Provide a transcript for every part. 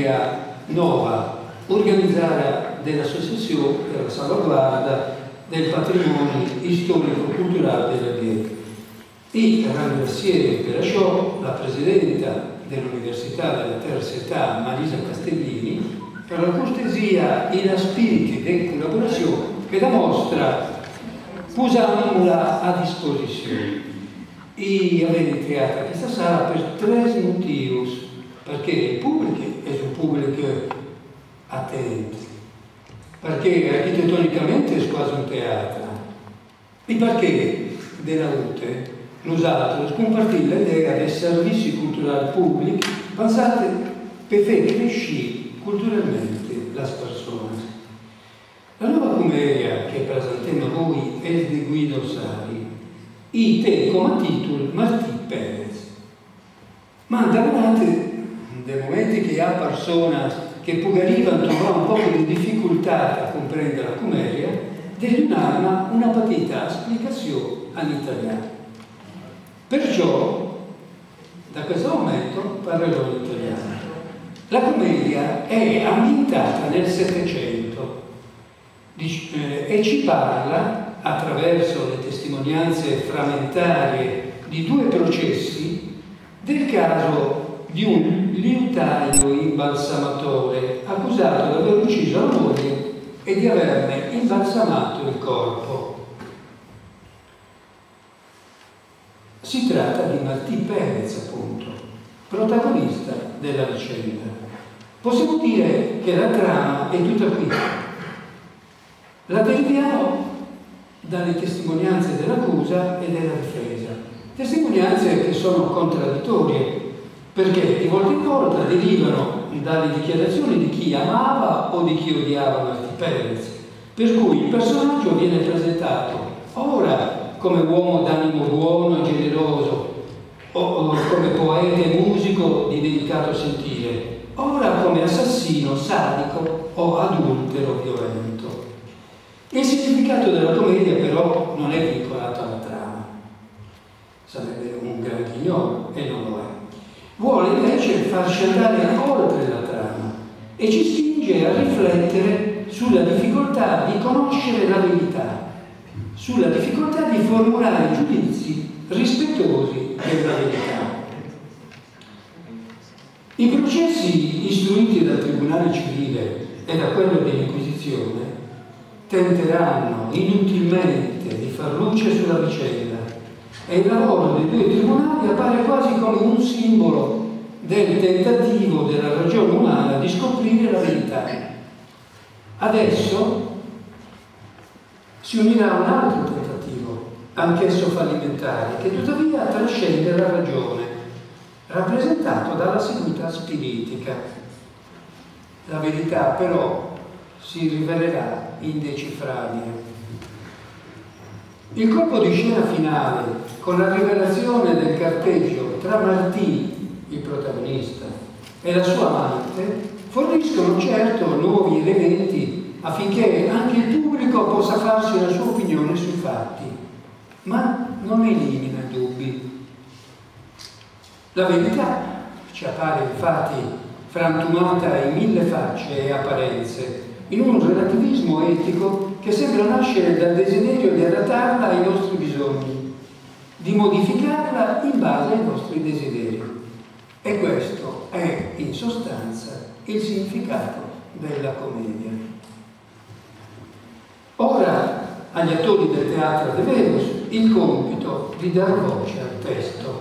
idea nuova, organizzare dell'associazione per la salvaguardia del patrimonio storico-culturale dell'Alghero. E ringrazio per ciò la Presidenta dell'Università della Terza Età, Marisa Castellini, per la cortesia e la spirito di collaborazione che la mostra usandola a disposizione. E avete creato questa sala per tre motivi, perché il pubblico è un pubblico attento, perché architettonicamente è quasi un teatro, e perché della UTE nosaltres compartim l'idea dei servizi culturali pubblici pensati per far crescere culturalmente le persone. La nuova commedia che presentiamo a voi è di Guido Sari e té come titolo Martì Perez. Ma davanti dei momenti che ha persone che poi arrivano a trovare un po' di difficoltà a comprendere la commedia, devi darmi una petita spiegazione all'italiano. Perciò, da questo momento, parlerò in italiano. La commedia è ambientata nel Settecento e ci parla, attraverso le testimonianze frammentarie di due processi, del caso di un liutaio imbalsamatore accusato di aver ucciso la moglie e di averne imbalsamato il corpo. Si tratta di Martì Perez, appunto, protagonista della vicenda. Possiamo dire che la trama è tutta qui. La deriviamo dalle testimonianze dell'accusa e della difesa. Testimonianze che sono contraddittorie, perché di volta in volta derivano dalle dichiarazioni di chi amava o di chi odiava Martì Perez, per cui il personaggio viene presentato ora come uomo d'animo buono e generoso, o come poeta e musico di delicato sentire, ora come assassino, sadico o adultero violento. Il significato della commedia però non è vincolato alla trama, sarebbe un gran chignolo e non lo è. Vuole invece farci andare oltre la trama e ci spinge a riflettere sulla difficoltà di conoscere la verità, sulla difficoltà di formulare giudizi rispettosi della verità. I processi istruiti dal Tribunale Civile e da quello dell'Inquisizione tenteranno inutilmente di far luce sulla vicenda e il lavoro dei due tribunali appare quasi come un simbolo del tentativo della ragione umana di scoprire la verità. Adesso si unirà un altro tentativo, anch'esso fallimentare, che tuttavia trascende la ragione, rappresentato dalla seduta spiritica. La verità però si rivelerà indecifrabile. Il colpo di scena finale, con la rivelazione del carteggio tra Martì, il protagonista, e la sua amante, forniscono certo nuovi elementi affinché anche il pubblico possa farsi la sua opinione sui fatti, ma non elimina dubbi. La verità ci appare infatti frantumata in mille facce e apparenze, in un relativismo etico che sembra nascere dal desiderio di adattarla ai nostri bisogni, di modificarla in base ai nostri desideri. E questo è, in sostanza, il significato della commedia. Ora agli attori del teatro de Venus il compito di dar voce al testo.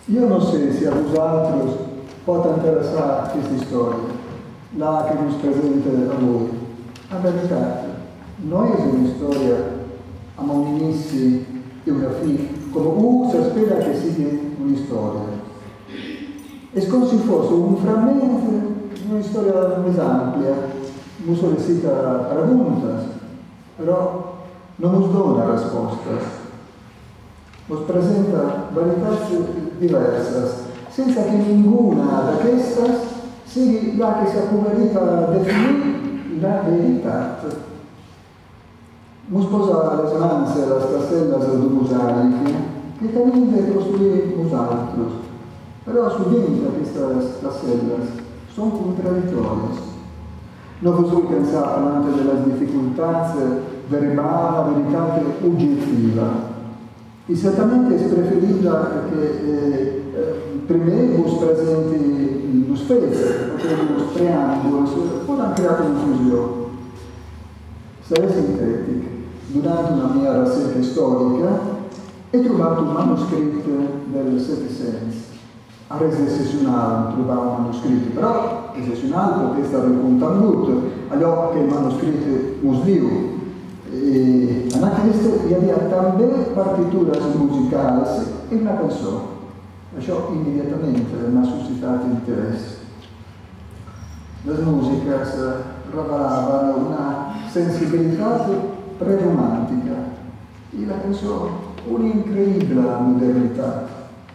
Io non so se a vosaltres pot interessar questa storia, la che vi presento a voi. A verità, noi è una storia a un inizio e una fine, come si spera che sia una storia. È come se fosse un frammento di una storia più ampia, non sollecita preguntas, però non ci dona risposte. Nos presenta verità diverse, senza che ninguna da queste sia la che si accomunita a definire la verità. Nos posa l'esanza la stasella del mosaico, che talmente costruisce altri, però sovente queste staselle sono contraddittorie. Non vi sono pensare parlando delle difficoltà verbali, la verità oggettiva. E certamente è preferita che prima vos presenti lo spezzo, perché lo preambolo, poi hanno creato confusione. Sarei sintetica. Durante una mia ricerca storica ho trovato un manoscritto del Settecento. A resa eccezionale trovavo un manoscritto, però eccezionale perché è stato raccontato allò che il manoscritto muslico. E anche questo aveva també partituras musicali e una canzone. Això immediatamente mi ha suscitato interesse. Le musiche rivelavano una sensibilità preromantica e la canzone un'incredibile modernità.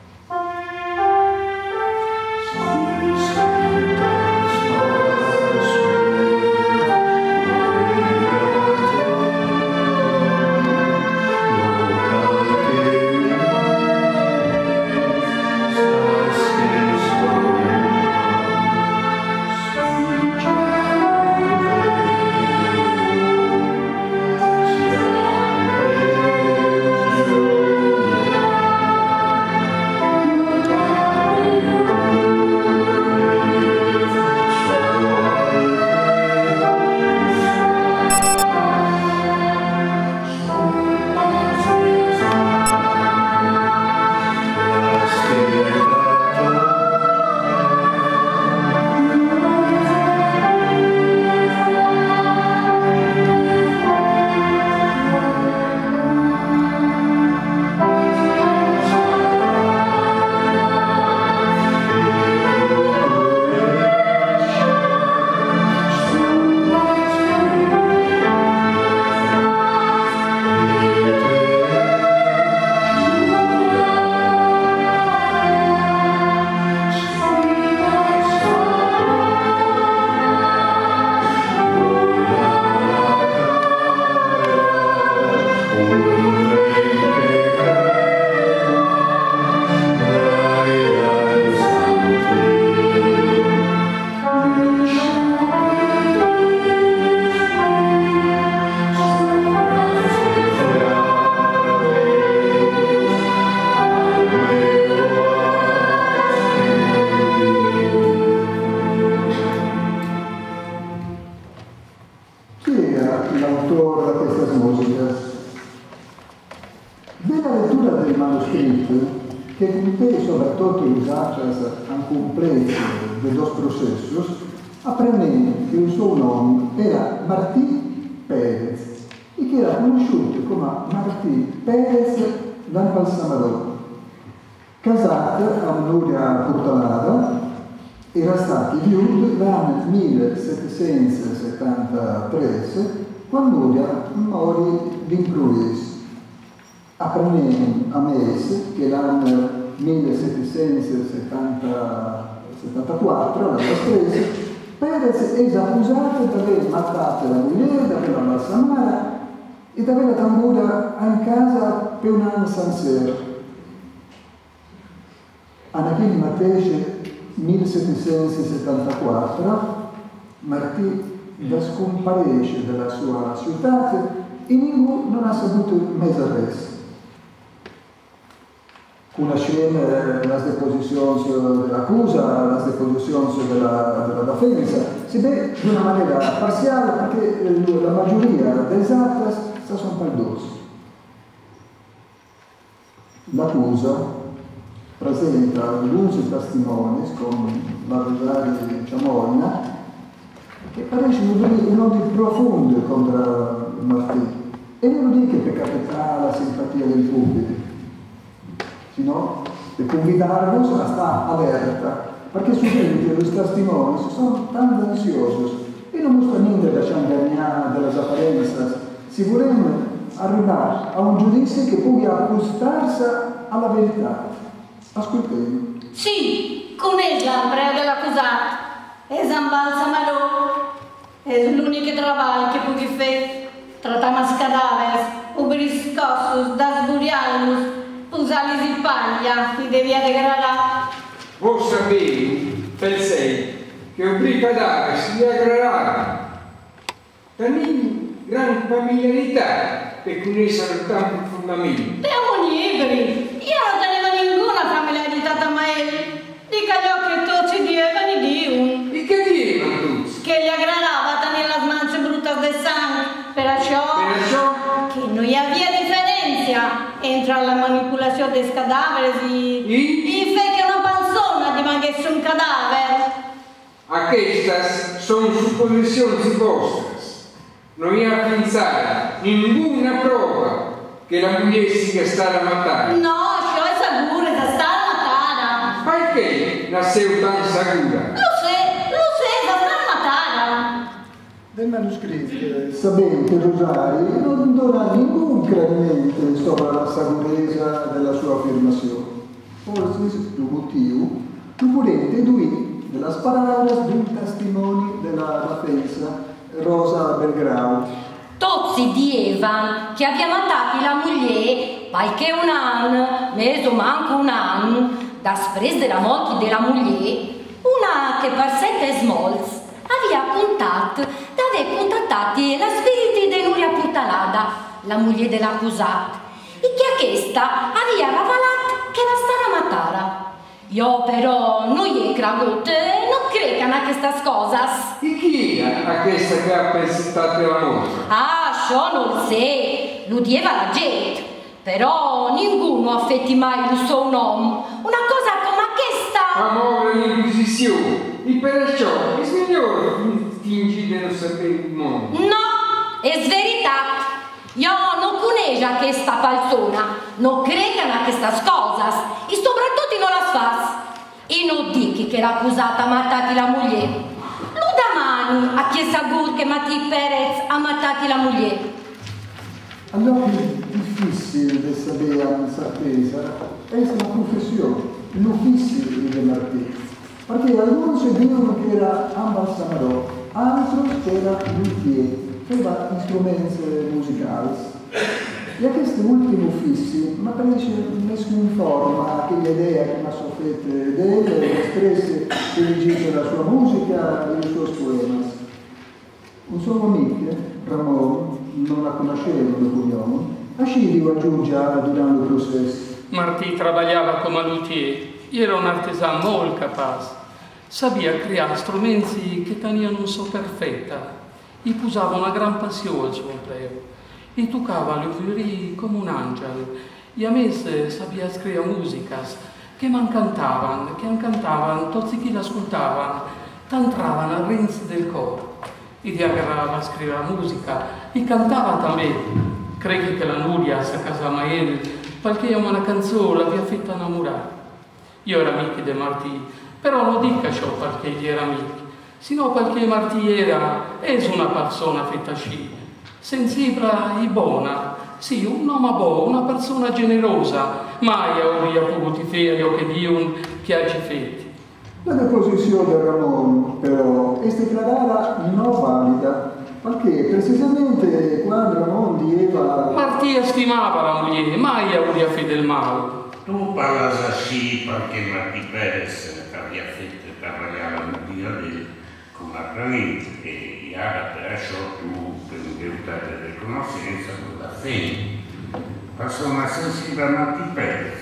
Casata a un'uria portalata, era stato viuto l'anno 1773, quando morì d'improvviso. Apprendiamo a mese che l'anno 1774, l'anno stesso, Perez è accusato di aver matato la moglie, di averla balsamata e di averla tambura in casa per un anno sansero. Anachini Matese 1774, Martì da scomparesce dalla sua città e nessuno non ha saputo mese resto. Conosciamo le deposizioni dell'accusa, le deposizioni della difesa, si vede di una maniera parziale perché la maggioria delle altre sono perduti. L'accusa presenta l'uso testimoni con la Rosaria di Ciamoina che parecchio un odio profondo contro Martì. E non lo dico per capitare la simpatia del pubblico, sino per convidarvi a stare alerta, perché sovente i testimoni sono tanto ansiosi e non sta niente da ciangagnare delle apparenze, si vorrebbe arrivare a un giudizio che pugui accostarsi alla verità. Ascoltemi. Sì, con ella, Andrea dell'accusato, e Zambalza Marò, è l'unico lavoro che pugui fare. Tratamas cadáveres, ubris cossus, das burialmus, usalis in paglia, ti devia degradare. Voi sapete, pensei, che ubri cadaveri si degradano. Tenete gran familiarità per conoscere tanto profondamente. Siamo liberi, io non tenevo ninguna familiarità da Maeli. Dica gli occhi tutti dievano di un. E che dievano tutti? Che gli aggradava tenere le smanze brutte del sangue. Perciò che non hi havia differenza entre la manipolazione dei cadaveri e fe che una persona rimanesse un cadavere. Aquestas son suposiciones vostras. Non hi ha pensare ninguna prova che la moglie sia stata matata. No, això è sicuro, è stata matata. Perché nasceu tan sicura? Lo sé, è stata matata. Del manoscritto sapete che Rosario non dona nessun credimento sopra la sicurezza della sua affermazione. Forse il motivo tu potete dedurre della parole di un testimone della difesa, Rosa Belgrau. Tutti dicevano che aveva mandato la moglie qualche un anno, meso manco un anno, da spres della morte della moglie, una che per 7 smolz aveva contattato la spiriti di Nuria Puntalada, la moglie dell'accusato, e che questa aveva ravalato che la stava matara. Io però non gli creduto, non credo a queste cose. E chi è a questa che ha pensato la morte? Ah, ciò non sé, lo dieva la gente, però nessuno affetti mai il suo nome. Una cosa come questa. Amore l'inquisizione, e perciò il Signore ti incide a sapere il mondo. No, è verità. Io non conosco questa persona, non credo a queste cose, e soprattutto non la fa. E non dico che l'accusata ha matto la moglie. Lo domani a chi sa che Matti Perez ha matto la moglie. Allora è difficile di sapere con certezza è la confessione, l'ufficio di Martì. Perché alcuni si dicono che era ambasciatore, altri che era luthier, aveva strumenti musicali. E a questi ultimi uffici mi prese nessun forma che l'idea che mi ha sofferto delle espresse che legge la sua musica e i suoi poemi. Un suo amico, Ramon, non la conosceva il cognome, asciriva giù già durante il processo. Martì lavorava come luthier, era un artigiano molto capace. Sapeva creare strumenti che tenivano un so perfetta. Gli posava una gran passione al suo impleo. E toccava le fiori come un angelo. E a me sapeva scrivere musica che mi incantavano tutti chi l'ascoltavano, t'entravano al renzi del coro. E di agarrava a scrivere musica e cantava también. Credo che la Nuria a casa Maele, perché una canzone l'aveva fatta innamorare. Io ero amico di Martì, però non dica ciò perché gli era amico, sino perché Martì era una persona fatta scina, sensibile e buona, sì, un uomo buono, una persona generosa, mai avrebbe potuto fare che Dio piace fetti. La deposizione di Ramon, però, è dichiarata non valida, perché precisamente quando Ramon diceva... Martì stimava la moglie, mai avrebbe fatto del male. Tu parlas así perché Martì Perez aveva fatto lavorare la musica come apprendente e ora perciò tu per un risultato di conoscenza non la fai. Persona sensibile a Martì Perez.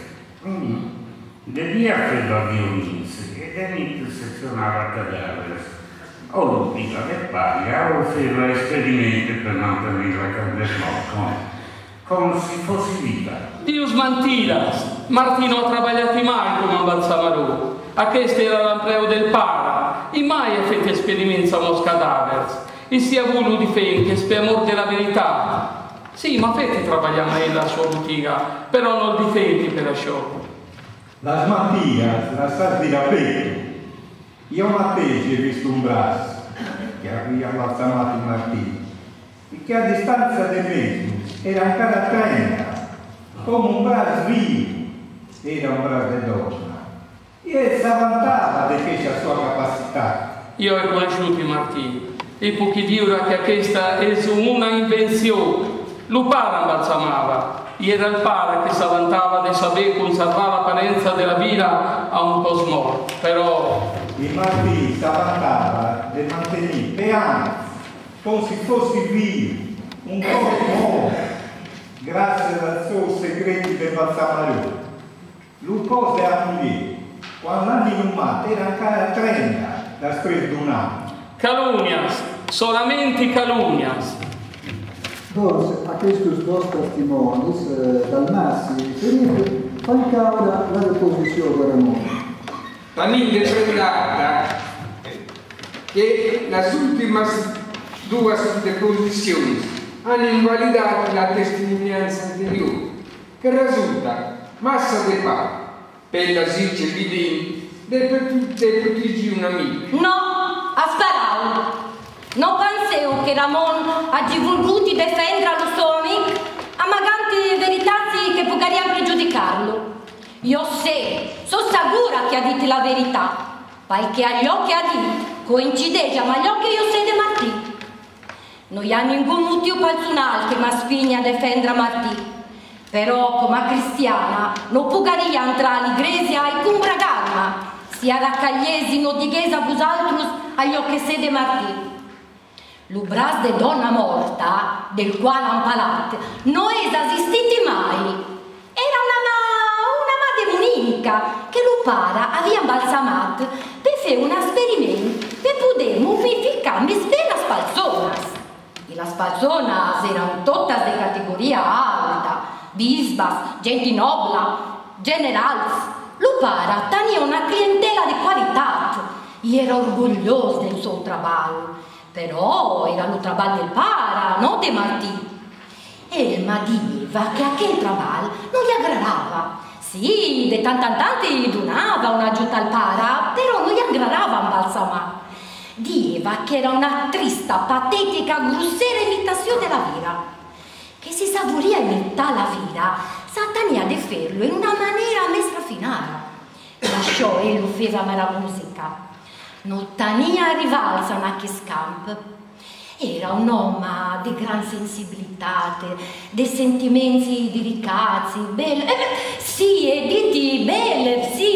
Devia fare la violinza ed inizia sezionare cadaveri. O lo pica le paglia o fare esperimenti per mantenere la carne smocca, come se fosse vita. Dio smantila! Martino ha trabagliato mai come un balsamarò. A questo era l'ampleo del para. E mai ha fatto esperimenti a mos cadavers. E sia voluto di fente, per amor della verità. Sì, ma fate trabagliare nella sua bottega, però non difetti per ciò. La smattina, la sta di rapetto. Io Matteo ho visto un braccio che aveva balsamato il Martino e che a distanza del mezzo era ancora a 30, come un braccio vivo, era un braccio di donna. E si vantava di questa sua capacità. Io ho conosciuto Martino e pochi dicono che questa è una invenzione. Lo para balsamava. Era il para che si vantava di sapere conservare l'apparenza della vita a un po' smorto, però... Il Martino si vantava di mantenere per anni, come se fosse vivo, un po' nuovo, grazie al suo segreto del balsamario. Lui cose a moglie, quando l'anno inumato era ancora 30, da spesa di un anno. Calunnias, solamente calunnias. Forse a questi due testimoni, dal Massi Felipe, fa caura la deposizione del Ramone. También declarata che le ultime due deposizioni hanno invalidato la testimonianza anteriore, che risulta massa di pane per la Silce Vidin dei proteggi un amico. No, ha sparato. Non pensavo che Ramon ha voluto difendere lo suo amico, amagante verità che potrebbero pregiudicarlo. Io sono sicura che ha detto la verità, perché agli occhi ha detto, coincide ma gli occhi io sei di Martì. Non ha nessun motivo personale che mi spinga a difendere Martì, però come cristiana non potrebbe entrare all'iglesia e combragarmi, sia raccagliesimo di chiesa a vosaltros agli occhi sei di Martì. Lo braccio di donna morta, del quale han parlato, non è esistito mai. Era una demonica che lo para aveva balsamato per fare un esperimento per poter mummificare belle spalzonas. E le spalzonas erano tutte di categoria alta, bisbas, gente nobile, generals. Lo para tenia una clientela di qualità e era orgoglioso del suo lavoro. Però era lo trabalho del para, non di Martì. E mi diceva che a quel trabalho non gli aggradava. Sì, di tanto in tanto donava un'aggiunta al para, però non gli aggradava un balsamà. Diceva che era una trista, patetica, grosseria imitazione della vita. Che si savoria imitare la vita, Satania di farlo in una maniera mestra finale. Lasciò e lo fece ma la musica. Non tenia rivalsa a che scamp. Era un uomo di gran sensibilità, di sentimenti delicati, belli, sì, e diti belle, sì,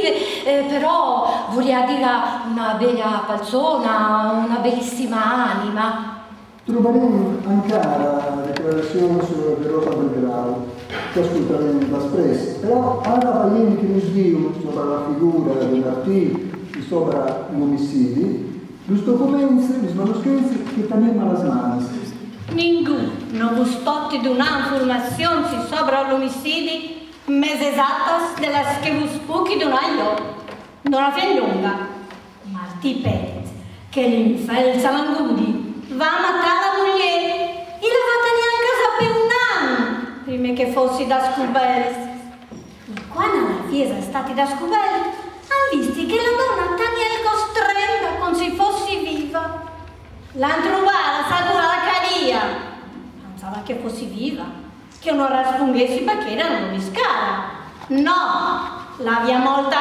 però voleva dire una bella persona, una bellissima anima. Troveremo ancora la declarazione sulla derrota del grado, che ascolteremo da espressa, però alla Paieni che nos dicono sopra la figura di Martì e sopra gli omicidi, los documenti, los manoscritti che teniamo alle mani. Ningún non vos pot donar informazioni sobre l'omicidi més exactes de les que vos puc donar jo. No la fem lunga. Martí Pérez, che l'infel Samanguri va matar la moglie e la va tenir en casa per un anno prima che fossi descobert. E quando la chiesa è stata descoberta, han visto che la donna tenia il costrenda come se fossi viva. L'han trovata, salvo la caria. Pensava che fossi viva, che non rispondessi perché era una miscara. No, l'aveva molta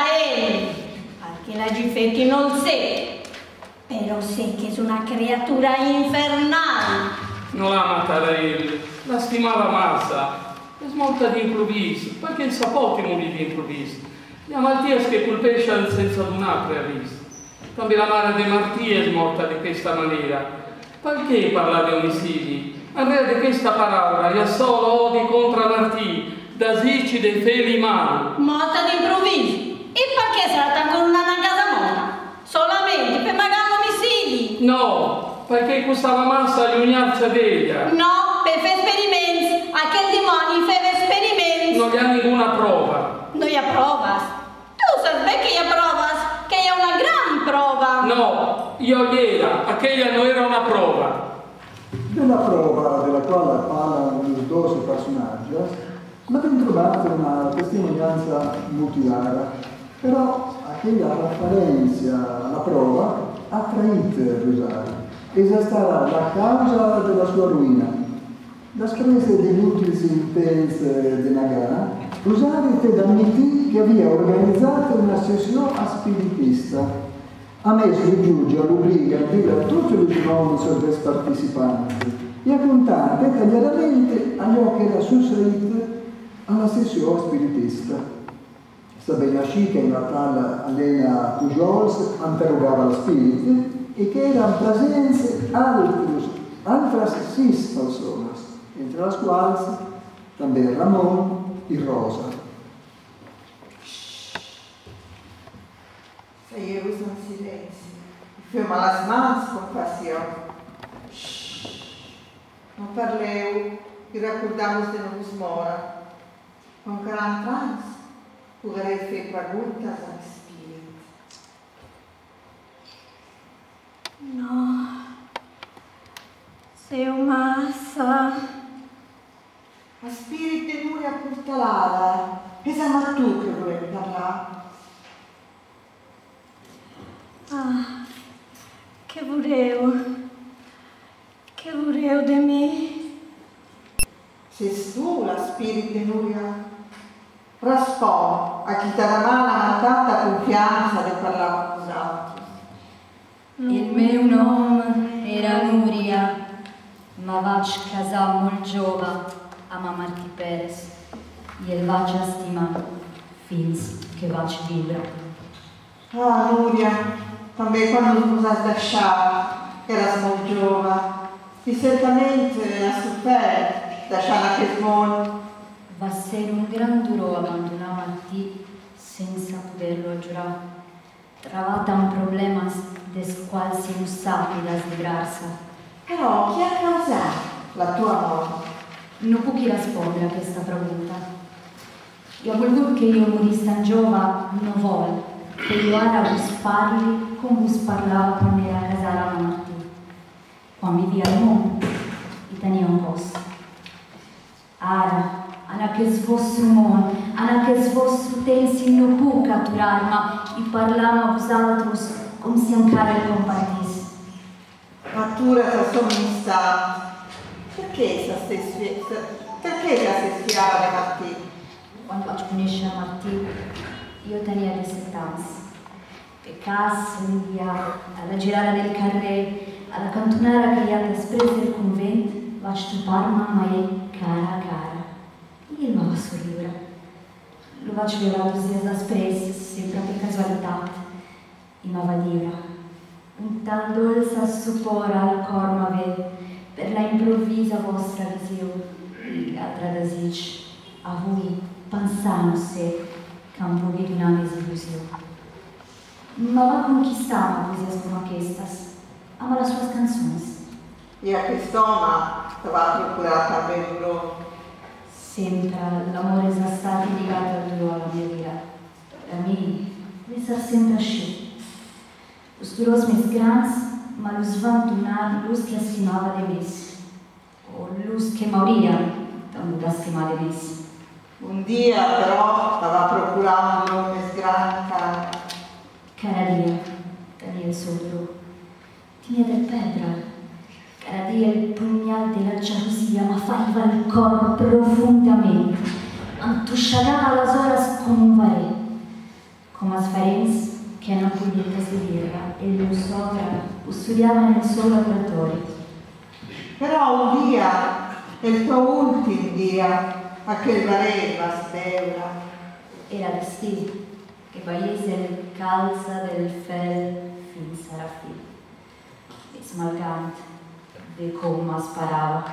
perché la Gifetti non sé. Però sé che è una creatura infernale. Non la matava lui, la stimava massa, è smorta di improvviso, perché il sapore morì di improvviso. Le malattie che colpiscono senza un preavviso. Anche la madre di Martì è morta di questa maniera. Perché parla di omicidi? A me di questa parola è solo odi contro Martì, da zici dei feli mani. Morta di improvviso? E perché sarà ancora una casa morta? Solamente per magari omicidi? No, perché costava massa l'ugnarcia d'ella. No, per fare esperimenti. A che il demonio fa esperimenti? Non gli ha nessuna prova. Non gli ha provas. Tu sabes que ya provas, que è una gran prova. No, io gliela, aquella non era una prova. Della prova della quale parlano i 12 personaggi, abbiamo trovato una testimonianza mutilata, però aquella referenza alla prova ha traito Rosario. Essa sarà la causa della sua ruina. La spese degli utili intensi della gara, Rosario te ammettì che aveva organizzato una sessione a spiritista. Ha messo il giudice all'obbligo a dire a tutti i nomi dei partecipanti e a contare dettagliatamente a ciò che era successo alla sessione spiritista. Sapeva che una tale Elena Pujols interrogava lo spirito e che erano presenti altre 6 persone, entre le quali anche Ramon e Rosa. Se io uso un silenzio, fermo le mani con passione. Non parleu e racordamos de novos mora. Com caram trans, poderei fer perguntas ao espírito. No, seu massa. A spirito di Nuria Portalada, e siamo tu che volevi parlare. Ah, che volevo di me. Sei tu la spirito di Nuria? Rispondi a chi ti dà la tanta confianza di parlare con gli altri. Il mio nome era Nuria, ma vaig casar molt jove amb Martí Pérez i el vaig estimar fins que vaig viure. Ah, Nuria, també quando tu has deixat, eras molt jove i certamente has sofert deixant aquest món. Va ser un gran dolor abandonar Martí sense poder-lo ajudar. Trobat amb problemes dels quals si no sap deslibrar-se. Però chi ha causato la tua morte? No puc rispondere a questa pregunta. Io ho voluto che io morisse tan giovane, non vuole che io ara vos parli come vos parlava quando era casata a Martí. Quando vivia al mondo, e tenia un posto. Ara, en aquest vostre món, en aquest vostre temps no puc aturar-me i parlar amb vosaltres com si encara el compartís. Natura la somministà. Perché la si ispirava di Martí? Quando vaig conèixer Martí, io tenia 17 anys. Per cas, un dia, a la girada del carrer, a la cantonada que hi ha després del convent, vaig topar-me amb ell cara a cara. I ell me va sorriure. Lo vaig veure 2 dies després, sempre per casualitat, i me va dir: un tal dolç supor al cor m'ave per la improvvisa vostra visió i l'altre desig. Avui, pensant-se que em pugui donar més il·lusió. Me va conquistar amb poesies com aquestes, amb les sues cançons. I aquest home te va procurar també dolor. Sempre l'amore és estat lligat al dolor a la meva vida. Per a mi, deve ser sempre així. Els dolors més grans me los van donar los que estimava de més, o los que m'haurien d'estimar de més. Un dia, però, te va procurar un dolor més gran encara. Cada dia tenia el seu dolor. Tenia del perdre'l. Cada dia il punyal della gelosia m'affaiva il cor profondament. Em tosegava aleshores com un verí, com els ferents che hanno pugliettas di birra e il mio sopra custodiava nel suo laboratorio. Però un dia, il tuo ultimo dia, a quel vareva sbeura. Era l'estiu che veiese il calza del fel fins a la fi. E smalgant de com sparava.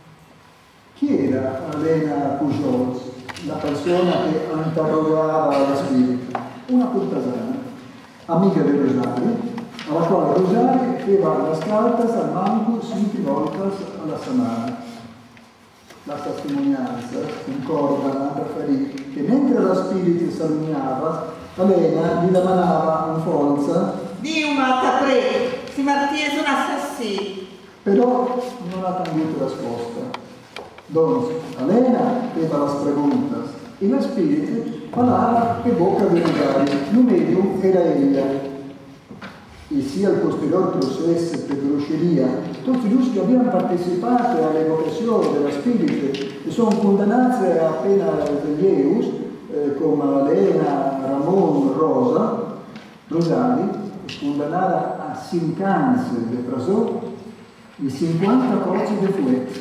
Chi era Elena Pujols, la persona che interrogava lo spirito? Una cortesana, amica di Rosario, alla quale Rosario faceva las cartas al manco 5 volte alla settimana. La testimonianza, concordano per fare che mentre la spirito s'alluminava, Elena gli domandava in forza Dio matta prego, si martiese un assassino. però non ha cambiato risposta. Dunque, Elena aveva le preguntas e la spirito parlava e bocca di magari, il medium era ella. E sia il posterior processo per bruceria, tutti gli che abbiamo partecipato all'evocazione della spirito e sono condannati a pena degli eus, come Elena, Ramon, Rosa, Rosali, condannata a 5 anni di prigione e 50 croci di fuoco.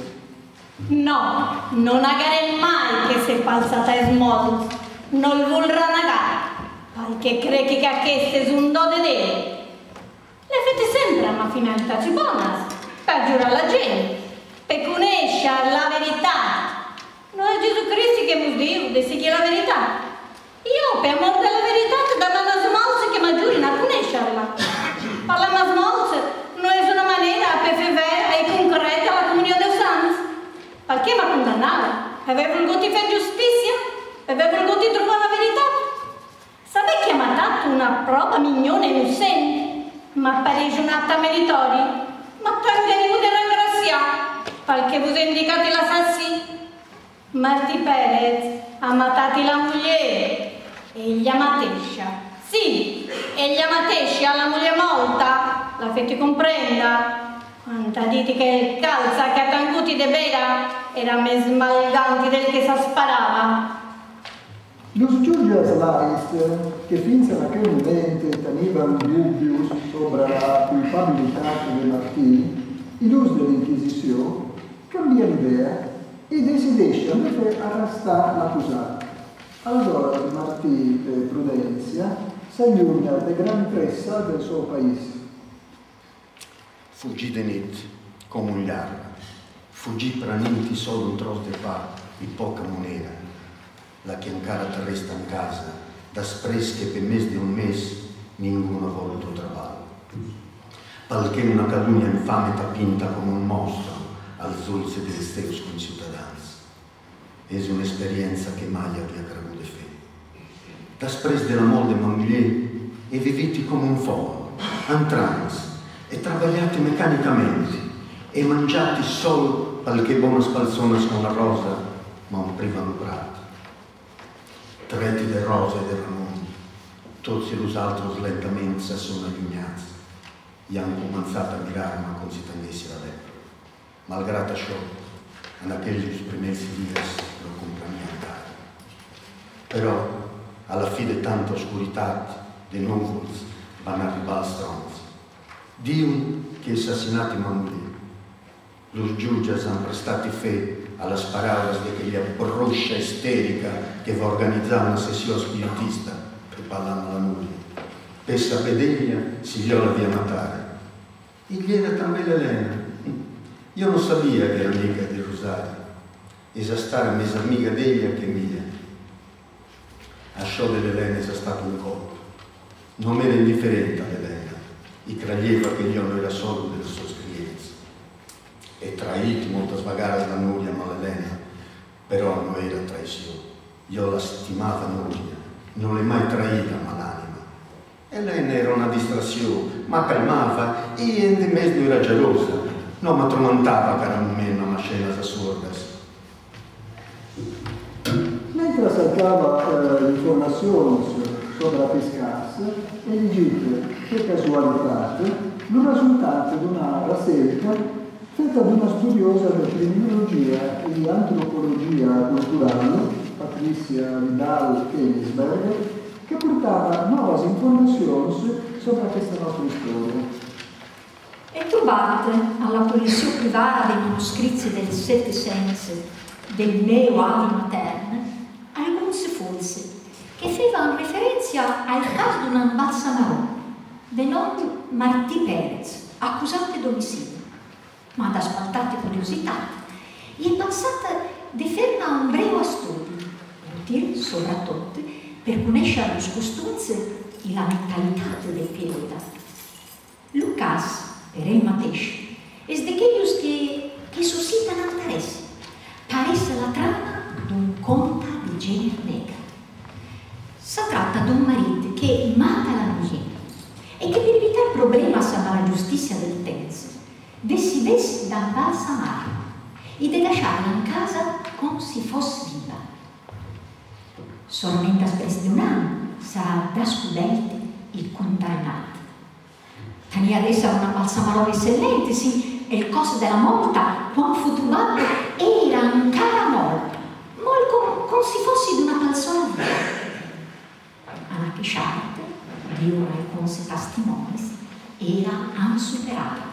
No, non agaré mai che se falsata è smolto, non vorrà negare, perché cree che questo è un do de Dio. Le fate sempre una finalità buona, per giurare alla gente, per conoscere la verità. Non è Gesù Cristo che mi dice di seguire la verità. Io, per amor della verità, ti do una smolza che mi giurino a conoscerla. Parlare una smolza non è una maniera per fare vera e concreta la comunione dei santi. Perché mi condannava? Aveva voluto fare giustizia? Aveva voluto trovare la verità? Sapete che mi ha dato una prova mignone innocente? Ma parece un atto meritorio, ma tengo di ringraziare, perché vi ho indicato l'assassino. Marti Perez ha matato la moglie e gli amatescia. Sì, e gli amatescia la moglie molta, la fate comprenda. Quanta dite che il calza che ha tanguti de vera era me smalganti del che si sparava. Los giudici che finse in aquel momento tenevano dubbi sopra la culpabilità di Martí, i los dell'Inquisizione cambiano idea e decidescono di arrestare l'accusato. Allora Martí e Prudencia si allunga da gran pressa del suo paese. Fuggì de nit, come un llama, fuggì pranenti solo un tros de pa e poca moneta. La che ancora ti resta in casa, da spres che per mese di un mese nessuno ha voluto traballo. Perché una calunnia infame t'ha pinta come un mostro al zulze dei teus concittadini. È un'esperienza che mai abbia creduto fe. Da spres della molde moglie e viviti come un fuoco, antrans e travagliati meccanicamente e mangiati solo perché buona spalzona sono una rosa, ma un privano prato. Treti de Rosa e de Ramon, tutti gli altri lentamente si sono allugnati e hanno cominciato a mirarmi come se tennessi la lepre. Malgrado ciò, in aquelli primi giorni lo compagnia andare. Però, alla fine di tanta oscurità, dei nuvoli vanno a arrivare al stronzo. Dio che assassinati Mamuli, los giudici hanno prestato fede alla parole di quella bruscia isterica che va a organizzare una sessione spiritista per parlare alla moglie. Per sapere si viola via matare. E gli era anche l'Elena. Io non sapevo che era amica di Rosario. E sa stare mesa amica deglia che mia. A ciò dell'Elena è stato un colpo. Non mi era indifferente all'Elena. E credeva che io non era solo delle sue esperienze. E traito molto svagare da Nuria Maledena, però non era traizione. Io la stimava Nuria, non l'ho mai traita mal'anima. Elena era una distrazione, ma calmava e in mezzo era gelosa, non mi tormentava che era una scena assurda. Mentre cercava informazioni sopra pescarsi, e dice che casualità, il risultato di una rassegna fatta da una studiosa di criminologia e antropologia culturale, Patricia Vidal Kenisberg, che portava nuove informazioni sopra questa nostra storia. E trovate alla collezione privata dei manoscritti del Settecento del mio avi materno alcune sforzi che facevano riferenza al caso di un ambasciatore del nome Martí Perez, accusato di omicidio. Ma da spaltate curiosità, gli è passata di fare un breve studio, utile soprattutto per conoscere le costumi e la mentalità del pianeta. Lucas, per il stesso, è di quelli che suscitano interesse. Parece la genere negra. Si tratta di un marito che mata la moglie e che per evitare problemi alla giustizia del tempo decide da imbalsamarla e di lasciarla in casa come se fosse viva. Solamente dopo di un anno sarà da scoperto il condannato. Tania adesso una balsamarone eccellente, sì, e il costo della morta, quando fu trovato, era ancora morta, come se fosse di una persona viva. Alla Pichard, di ora e con se testimoni, era insuperabile.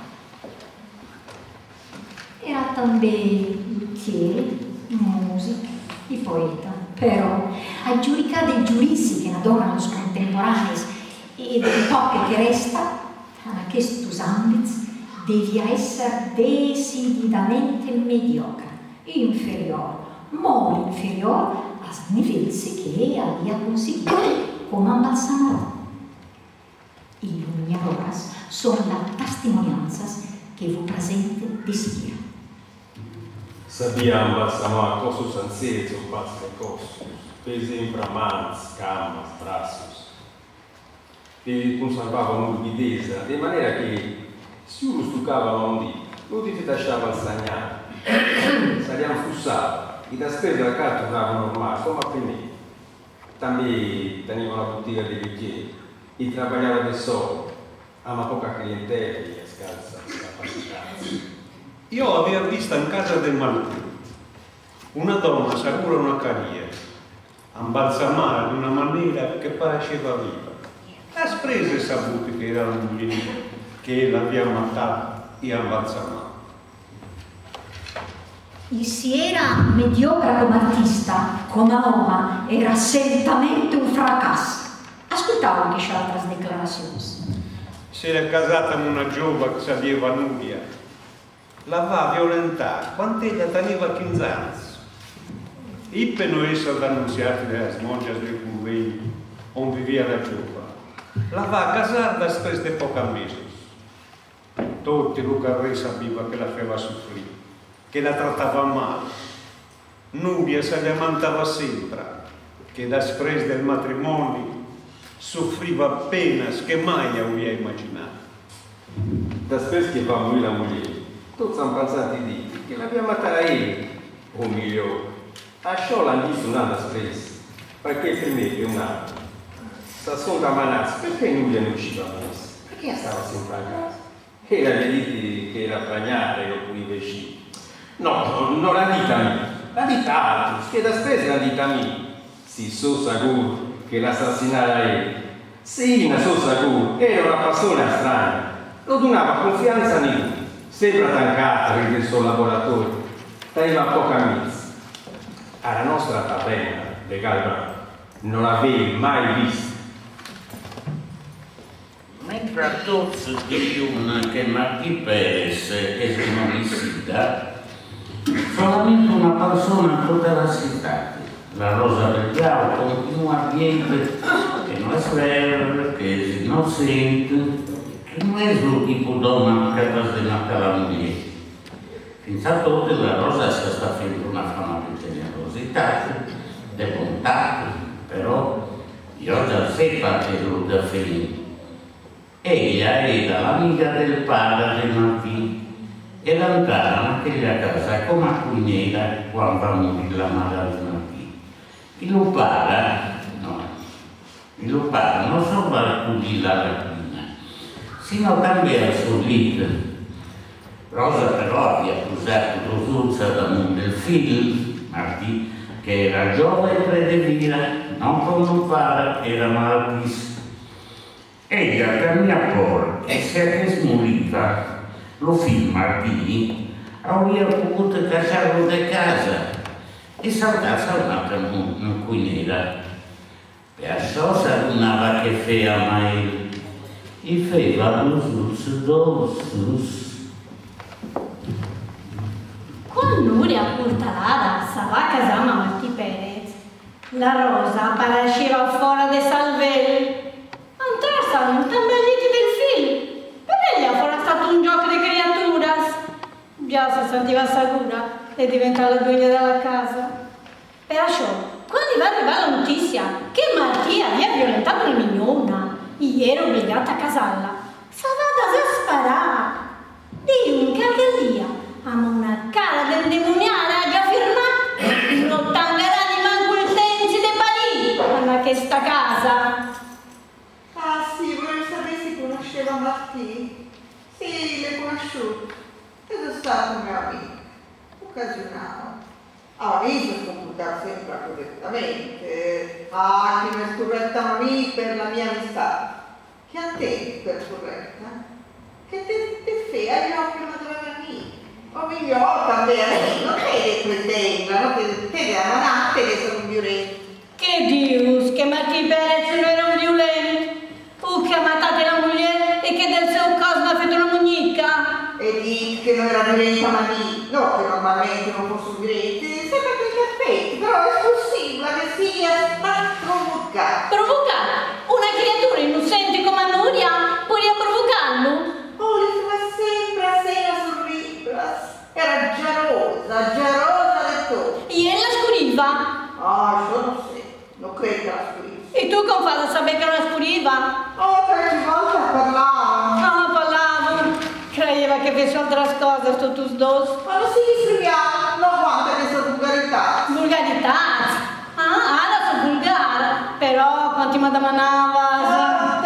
Era anche luthier, musico e poeta, però a giudicare dei giudizi che adorano i contemporanei e dell'epoca che resta, a questo ambito deve essere decididamente mediocre, inferiore, molto inferiore ai livelli che aveva conseguito come imbalsamarone. E le horas sono le testimonianze che vi presento desidero. Sabia imbalsamar cossos ansetos ou pats cossos, per esempio mans, camas, braços, che conservavano morbidezza, di maniera che se uno stuccava un dito, lo dito lasciava stagnare, salia infussava, e da spesa la carta tornava normale, come appena. Também tenevano la bottega dei bicchieri, e lavorava da solo, ama poca clientela e scarsa capacità. Io avevo visto in casa del Maltese una donna sicura una carriera, imbalsamare in una maniera che pareceva viva. Ha preso e saputo che era un moglie che l'aveva matato e imbalsamato. E se era mediocre come artista, come uomo, era certamente un fracasso. Ascoltavo queste altre dichiarazioni. Si era casata con una giovane che sapeva Nubia, la va violentare quando ella teneva 15 anni. I per noi essere annunziati dalle smogge del convegno dove viveva la giovane. La va a casare da stress di pochi mesi. Tutti Luca sapeva che la faceva soffrire, che la trattava male. Nubia se la lamentava sempre, che da stress del matrimonio soffriva appena che mai aveva immaginato. Da stress che va a lui la moglie, tutti hanno pensato di che l'abbiamo matata lei, o migliore. A ciò l'hanno visto un anno stress, perché per me è un anno. Sta sonda manazza, perché non gliene usciva messa? Perché stava sempre a casa? E la vedete che era pragnata e oppure invece. No, non la dita mia, la dita altro, che da spesa la dita mia. Si so sicuro che l'assassinata lei. Sì, ne so sicuro, era una persona strana, non donava confianza a nessuno, sempre tancata per il suo laboratorio, teneva poca mezza. Alla nostra taverna, De Galbra, non l'avevi mai vista. Mentre a tutti dicono che Martí Pérez è smoriscita, solamente una persona in tutta la città, la Rosa del Piau, continua a dire che non è vero, che è innocente, che non è il tipo donna capace di matare la moglie. Senza tutto la Rosa si sta facendo una fama di generosità, di bontà, però io già sé che lo da finire. Ella era l'amica del padre di Martí e l'andava a quella casa come a Cuinera quando va a morire la madre di Martí. Il padre non solo va a accudire la rapina, sino cambia il suo dito. Rosa però aveva accusato l'usurza del figlio, Martí, che era giovane e predevira, non come un padre che era malatissimo. Ella per mia por e se smoriva, lo figlio Martí aveva potuto cacciarlo da casa e saltarsi in Cuinera. Perciò si adunava che feia mai e feva l'usus d'ossus. Quando Nuria Curtalada stava a casa a Martí Pérez, la Rosa pareceva fuori de salvelli. Entrassero tambelliti del film. Per ella fuera stato un gioco di criaturas. Già si sentiva sicura e diventava la duegna della casa. Perciò, quando va a arrivare la notizia che Martì aveva violentato una mignona, ieri era obbligata a casarla, s'aveva da sparare. Dio, che allegria! Ama una cara d'endemoniare a già firmare, non tangerà di manco il sensi de Parì, ma che sta casa. Ah sì, volevo sapere se conosceva Martì. Sì, l'ho conosciuto. Ed è stato un mio amico, occasionale. Ah, io si comportava sempre correttamente. Ah, che mi ha scoperta a me per la mia amistà. Che a te per corretta? Che te fai agli occhi una tua amica? O miglior también, non crede pretenda, non te la manate che sono violenti. Che Dio, che Martì Perez non era un violento. Che ha matato la moglie e che del suo Cosmo ha fatto una mugnicca. E dici che non era violenta ma lì, no, che normalmente non fossero violenti, sempre per gli aspetti, però è possibile che sia provocata. Provocare? Una creatura innocente come Nuria poteva provocarlo? Oh, li fa sempre a sera sorridere. Era gelosa del tutto. E la scuriva? Ah, io non so, non credo che la scuriva. E tu come fai a sapere che la scuriva? Oh, 3 volte parlava. Ah, parlavo. Credeva che fosse altre cose, tutti dos. Ma non si scriviamo, non guarda questa vulgarità. Vulgarità? Ah, la so vulgare. Però quanti mi domandava?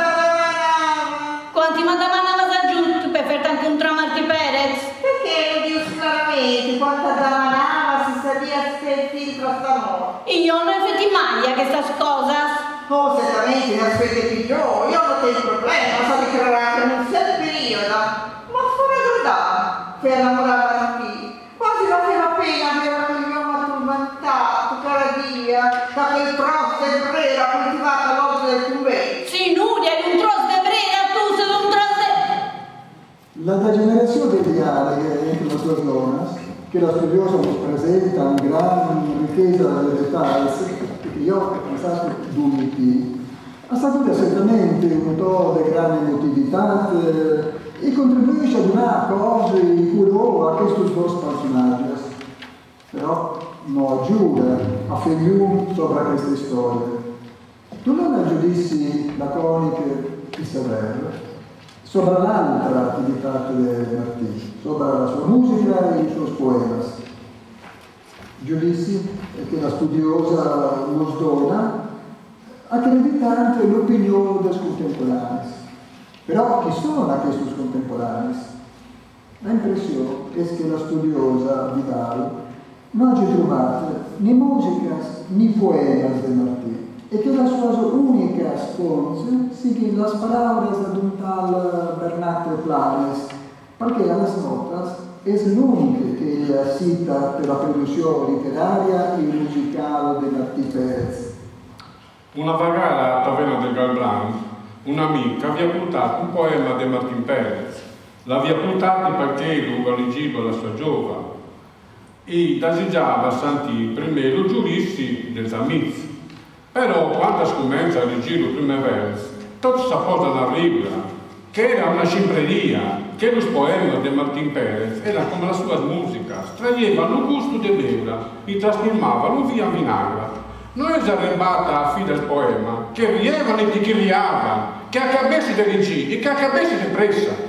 Quanti mi domandava giusto per farti incontrare Martì Perez? Perché lo dico claramente, quanto domandava si sabia che il filtro sta e io non effetti mai a queste cose. Oh, certamente, ne aspetti io non tengo problema, so che creerà non sia il periodo, ma come guardare per innamorare la figlia? Quasi non aveva pena avere quell'uomo addormentato, cara via, da quel trozo di brera coltivato all'orto del convento. Sì, Nuria, è un trozo di brera, tu sei un trozo di... La degenerazione ideale che la sua zona, che la studiosa ci presenta una gran ricchezza delle dettagli, perché io ho pensato d'uniti, ha saputo certamente un po' di grande emotività e contribuisce ad una cosa curiosa a questi due personaggi, però non aggiunge a più sopra queste storie. Tu non hai giudizi laconiche e severe sopra l'altra attività di Martì, sopra la sua musica e i suoi poemas. Giudizi che la studiosa nos dona accreditante l'opinione dei contemporanei. Però chi sono questi contemporanei? L'impressione è che la studiosa Vidal non ha trovato né musica né poemas di Martì e che la sua unica fonte sia le parole ad un tal Bernat Planes, perché alle notas è l'unica che cita per la produzione letteraria e musicale di Martì Perez. Una vagara a Taverna del Galblanc, un'amica aveva portato un poema di Martì Perez. L'aveva portato perché doveva leggere la sua giovane e desiderava sentire prima lo giudizi degli amici. Però quando scomincia a leggere il primo verso, tutti si posano a ridere, che era una cimpreria, che lo poema di Martì Perez era come la sua musica, traeva il gusto di bere e trasformava via in vinagre. Non è arrivata a fine del poema, che rievano e ti chiariava, che accabessi di leggere e che accabessi di pressa.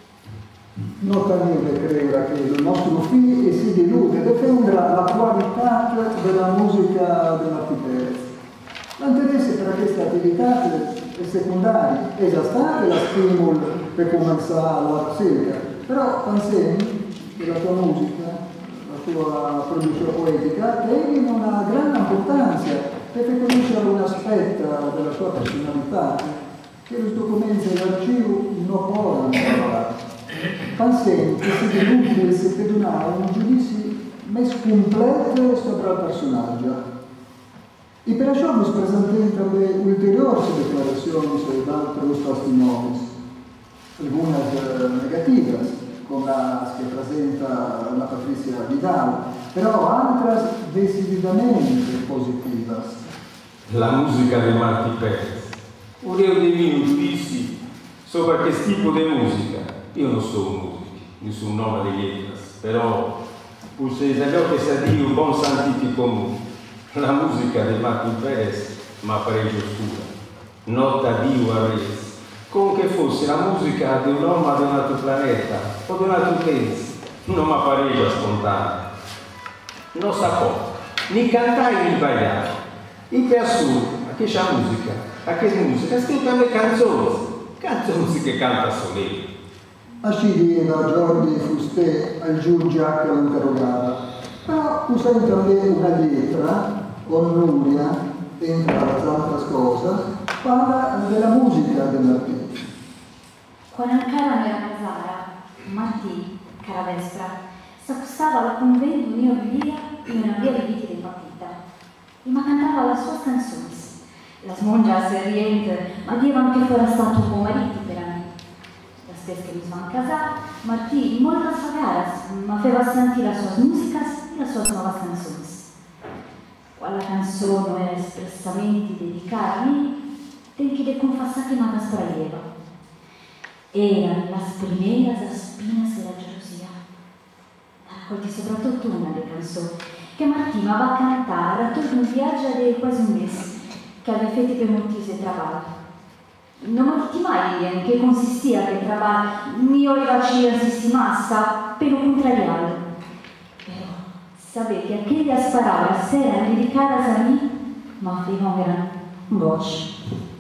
Non tanto credere che il nostro figlio si delude, difende la qualità della musica di Martì Perez. L'interesse per questa attività è secondario, è già stato la stimolo per cominciare la ricerca, però pensiamo che la tua musica, la tua produzione poetica, tiene una grande importanza perché conoscere un aspetto della sua personalità che i documenti dell'archivio non possono parlare. Pensiamo che si delude se per donare un giudizio messo completo sopra il personaggio. E perciò mi presentano anche ulteriori dichiarazioni sui altri testimoni, alcune negative, come la che presenta la Patrizia Vidal, però altre decisamente positive. La musica di Martì Perez. Volevo dirmi un giudizio sopra che tipo di musica. Io non sono musico, non sono un nome di letras, però pur se da ciò che sa dire un buon sentito comune. La musica di Martin Perez mi ha preso oscura, nota di Juarez, come che fosse la musica di un uomo di un altro pianeta o di un altro paese, non mi appariva spontanea. Non sapevo né cantare né ballare. E per assurdo, a che c'è musica? A che musica? Scritta le canzoni che canta solo. Asciriva Giorgi Fusté al giudice che lo interrogava, però usando anche una lettera, onnuria, entre le altre cose, parla della musica del Martì. Quando ancora era casata, Martì, cara Vestra, s'accostava alla convento un'io via in una via di viti di partita e ma cantava le sue canzoni. La smongia serriente, ma dieva anche fuori stato un buon marito per me. La stessa che mi sono casata, Martì, in molte sfagaras, ma faceva sentire le sue musiche e le sue nuove canzoni. Quella canzone espressamente dedicata a me, tengo di confessare che mi distraeva. Erano le prime spinas della gelosia. Raccolti soprattutto una delle canzoni che Martì mi aveva cantare attorno a un viaggio di quasi un mese che aveva fatto per moltissimi lavori. Non mi dite mai in che consistia quel lavoro, io avevo insistito massa per lo contrario. Però sapete che aquelle parole erano dedicate a me, ma avevano un voce.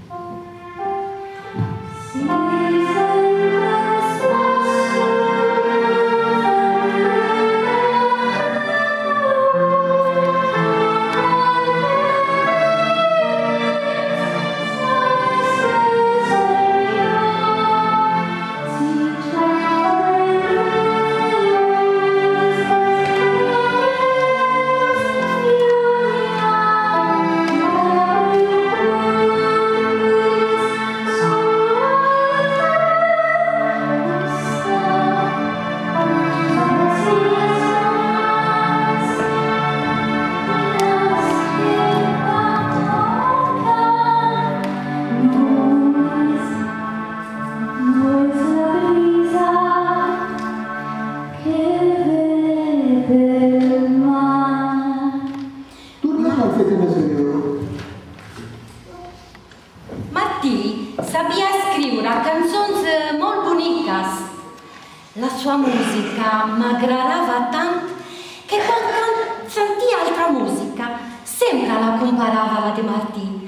Martì sabia scrivere canzoni molto bonitas. La sua musica mi aggradava tanto che quando sentia altra musica sempre la comparava alla di Martì.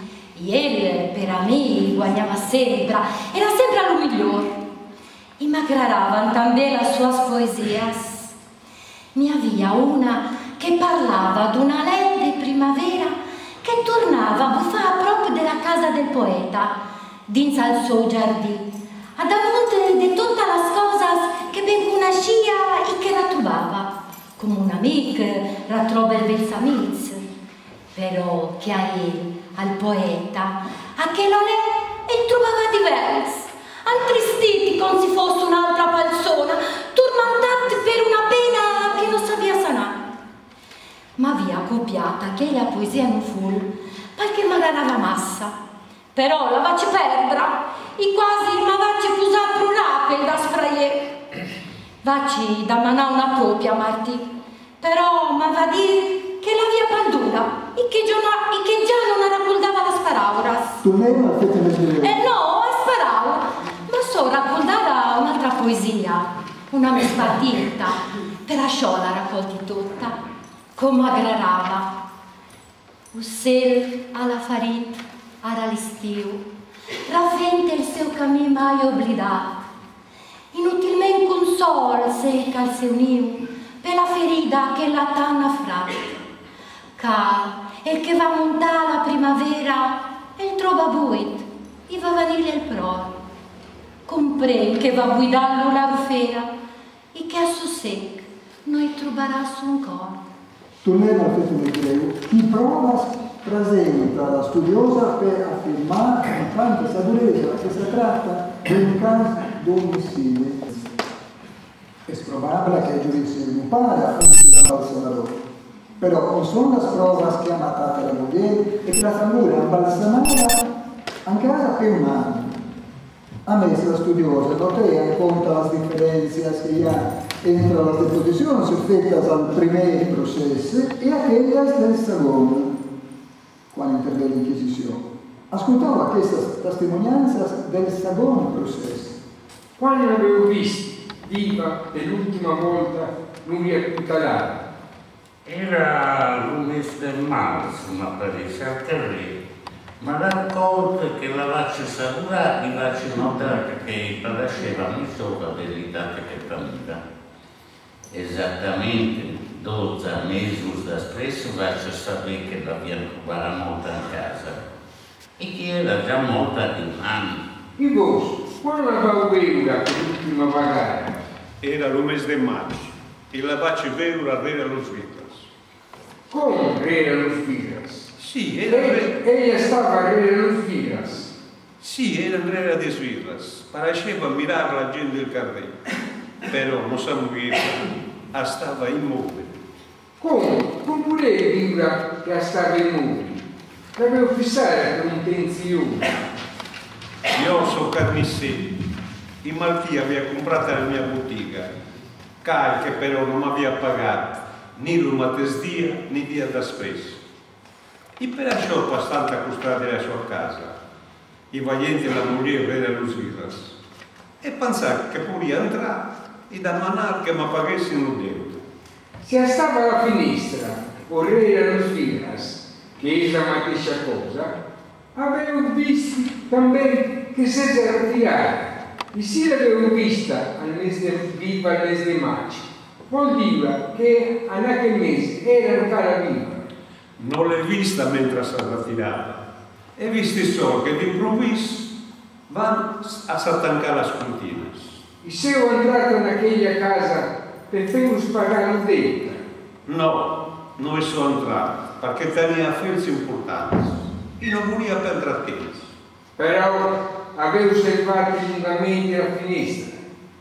E per me guadagnava sempre, era sempre lo migliore. E mi aggradavano anche le sue poesie. Ne aveva una che parlava di una lente primavera che tornava a buffare proprio della casa del poeta, dinanzi al suo giardino, a davanti di tutte le cose che ben conosceva e che la trovava, come un'amica la trova il Belsamitz, però che a lui, al poeta, a che lo lei trovava diverso, antristiti come se fosse un'altra persona, tormentati per una pena che non sapeva sanare. Ma via copiata che la poesia non fu, perché magari la massa, però la faccio perdere, e quasi mi faccio usare più rapido da sprayere. Faccio da manare una copia, Martì, però mi va a dire che la via pandura, e che già non raccontava la sparauras. Tu lei non fate vedere? No, a sparauras, ma so raccontare un'altra poesia, una mespartita, per lasciò la raccolti tutta. Come aggradava, o sel alla farita, era l'estiu, ravvente il suo cammino mai oblidato, inutilmente un sol secca il suo nido per la ferita che la tanna fratta. Car, il che va a montare la primavera, il trova buit, e va a venire il proro. Comprende che va a guidare la rufera, e che a suo sec noi troverà su un coro. Tu lei non fate vedere? Chi prova presenta la studiosa per affermare con tanta saggezza che si tratta di un caso d'omicidio. È probabile che il giudizio non para anche da balsamador. Però non sono le prove che ha matato la moglie e che la famiglia ha balsamata anche per un anno. A me la studiosa poteva conta le differenze che ha entre le deposizioni effettuate al primo processo e a quelle del secondo. quando intervenne l'Inquisizione. Ascoltava questa testimonianza del secondo processo. Quando avevo visto viva per l'ultima volta Nuria Cutalà? Era l'11 del marzo, mi appariva al terreno. Ma raccolto che la faccio salutare, mi faccio notare che paraceva mi sopra dell'età che cammina. Esattamente 12 mesi da spesso faccio sapere che l'abbiamo rubata morta in casa e che era già morta di un anno. E voi, quando avevo venuta per l'ultima pagata? Era l'11 del maggio e la faccio venuta era lo Svitas. Come era lo Svitas? Sì, era ella stava a re dello Sviras. Sì, era re di Sviras. Paraceva mirare la gente del carrello. Però non sapeva, stava immobile. Come? Non volevi dire che stava immobile? L'avevo fissare per un'intenzione. Io sono carnissiere. In Maltia aveva comprato la mia bottega. Che però non mi aveva pagato né l'umatesdia né dia da spesso. E perciò abbastanza accostati alla sua casa, i valienti la moglie era lo Sviras, e pensare che podia entrare e domandare che mi pagassero il debito. Se stava alla finestra, o re era lo Sviras, che è la stessa cosa, avevo visto anche che si era ritirata. E se l'avevo vista al mese di maggio, vuol dire che a quel mese era ancora viva. Non l'hai vista mentre stava tirata, e visti solo che d'improvviso vanno a s'attaccare la scontina. E se ho entrato in quella casa per farmi pagare il debito? No, non sono entrato, perché tenia affari importanti e non volevo perdere tempo. Però avevo osservato lungamente la finestra,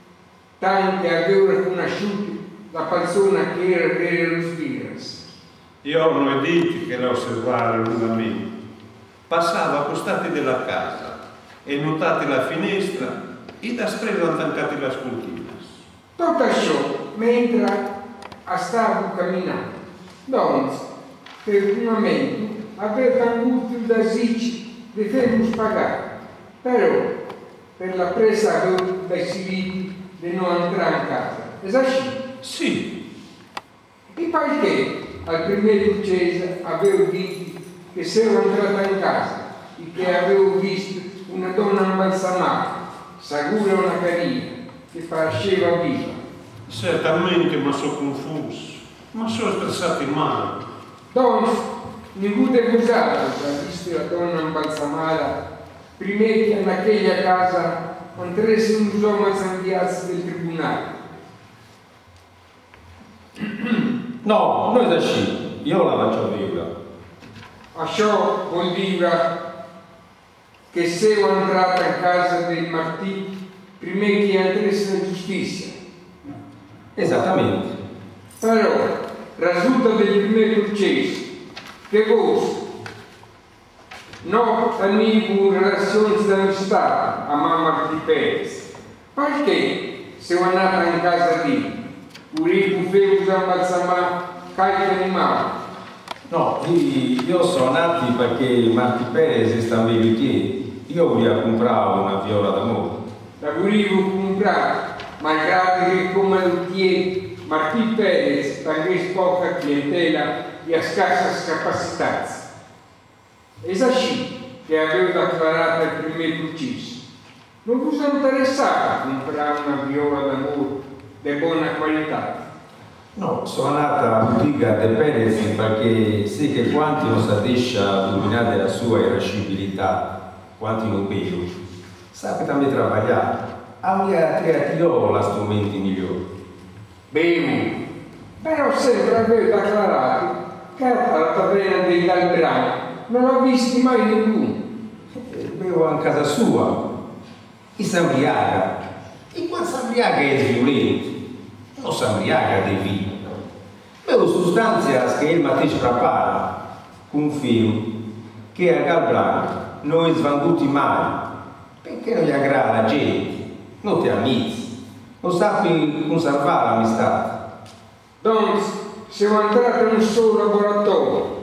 tanto che avevo riconosciuto la persona che era lo Sviras. Io non ho detto che la osservava lungamente. Passava a costati della casa e notate la finestra e da spresa attaccati la scontina. Tutto ciò mentre stavo camminando. Donne, per un momento avevo avuto il desiderio di farmi pagare, però per la presa avevo deciso di non entrare in casa. Esatto? Sì. E perché? Al primo successo avevo visto che se ero entrata in casa e che avevo visto una donna imbalsamata, sicura una carina, che pareva viva. Certamente, ma sono confuso, ma sono stressato male. Donna, nessuno è usato ha visto la donna imbalsamata prima che in quella casa entrasse un uomo zanviazzo del tribunale. No, non è così, io la faccio viva. Ciò vuol dire che se ero entrata in casa del Martì prima che entrasse la giustizia. Esattamente. Però risulta del primo processo che voi non avevo relazioni d'amicizia a Martì Perez. Perché se ero andata in casa lì? Urico feu ammazzare carico animale. No, io sono nato perché Martì Perez sta in piedi. Io volevo comprare una viola d'amore. La volevo comprare, malgrado che come luthier Martì Perez avesse poca clientela e a scarsa capacità. È così che avevo dichiarato il primo processo. Non vi interessava a comprare una viola d'amore di buona qualità. No, sono andata a bottega di Perez perché sì che quanti non si riesce dominare la sua irascibilità, quanti non bevono, sa también trabalhar. Había creativo la strumenti migliori. Bene, però sempre avevo dichiarato che alla taverna dei Galbrani non l'ho visto mai nessuno. Bevo in casa sua, e si imbriaga. E quando si imbriaga è violento, non si imbriaga di vino. Bevo sostanze che il mattino prepara, con filo, che a Galbrani non è svanguti mai, perché non gli aggrada la gente. Non ti amici, non sappi conservare l'amistà. Dunque, siamo entrati in un solo laboratorio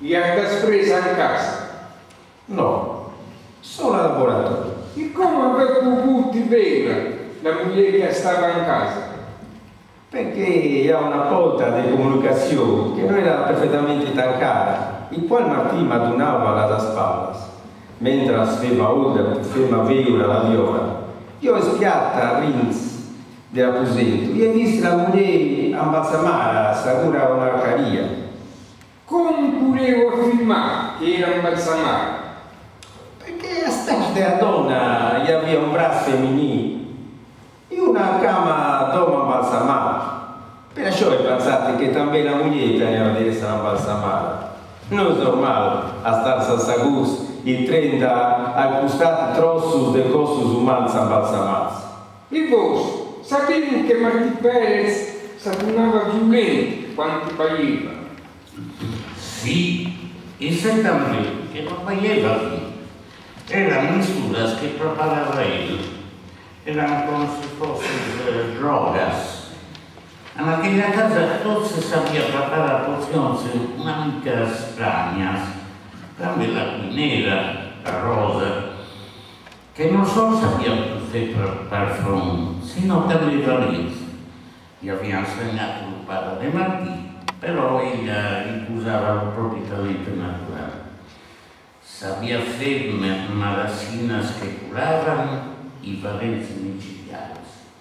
e ha spresa in casa? No, solo al laboratorio. E come aveva potuto vedere la moglie che stava in casa? Perché hi ha una porta di comunicazione che non era perfettamente tancata, il quale Martì madunava alle spalle. Mentre aveva oltre ferma veura la viola, io spiatta a Rins dell'aposento e ho visto la moglie ambalsamata, sicura un'arcaria. Come potevo affermare che era imbalsamata? Perché a stessa della donna gli aveva un braccio femminile e una cama d'uomo imbalsamata. Perciò pensate che anche la moglie teneva di essere imbalsamata. Non è normale a starsi a Sagus il 30 al costato trossus de cossus umans imbalsamati. E voi sapete che Martì Perez si tornava violento quando baglieva? Sì, e sai también che non baglieva più. Erano misturas che preparava lui. Erano come se fossero drogas. En aquella casa tot se sabía preparar porciones una mica extrañas, también la cuinera, la Rosa, que no solo sabía hacer parfum, sino también varios. Gli aveva insegnato il padre de Martì, però ella usava il proprio talento naturale. Sabía hacer medicinas que curaban y valencias micidiales.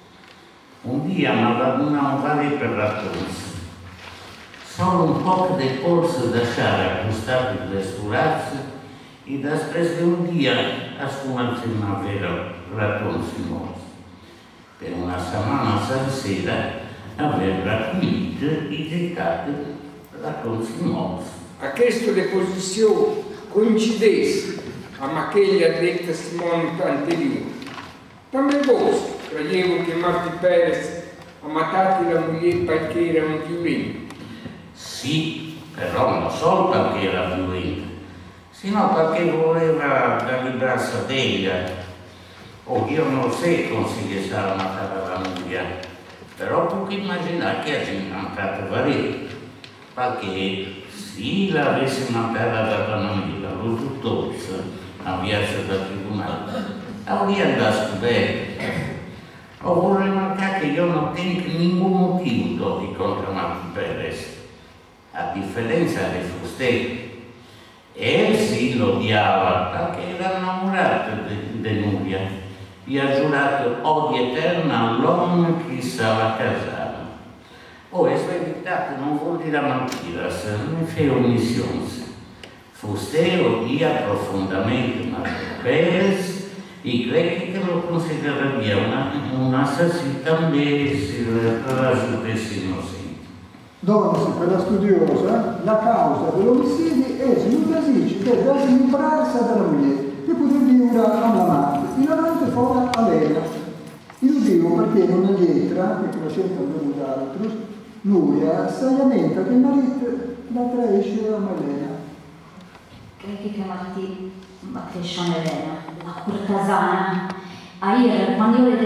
Un dia mi ha una valle per ratones. Solo un po' di polso lasciare accostare le sturrazze e després di un dia ha sfumato una vera ratons morti. Per una settimana sencera aveva raccolto e giocato ratons morti. A questa deposizione coincidesse a quella dei testimoni anteriori. También voi credevo che Martì Perez ha matato la moglie perché era un violento? Sì, però non solo perché era violento, sino perché voleva librarsi d'ella. Oh, io non so come si riesca matare la moglie, però può immaginare che ha incontrato Varese, perché se l'avesse matata dalla famiglia, lo dottore, a piazza del tribunale, hauria scoperto. Ho voluto remarcare che io non tengo nessun motivo di contro Martì Perez, a differenza di Fuster. Él sì lo odiava perché era innamorato di Nuria e ha giurato odio eterno all'uomo che stava casato. Oh, es verità che non vuol dire mentiras, non fa omissioni. Fuster odia profondamente Martì Perez e crede che lo consideraria un assassino también se la giudesse innocente. Donne, per la studiosa, la causa dell'omicidio è l'utasici che deve librarsi dalla moglie e poter vivere all'amante. Il amante fora a lei. Io dico perché in una lettera, che conoscete per altri, Nuria si lamenta che il marito la traisce a Malena. Credi che Martì battesce a Malena, la cortesana. A ieri, quando io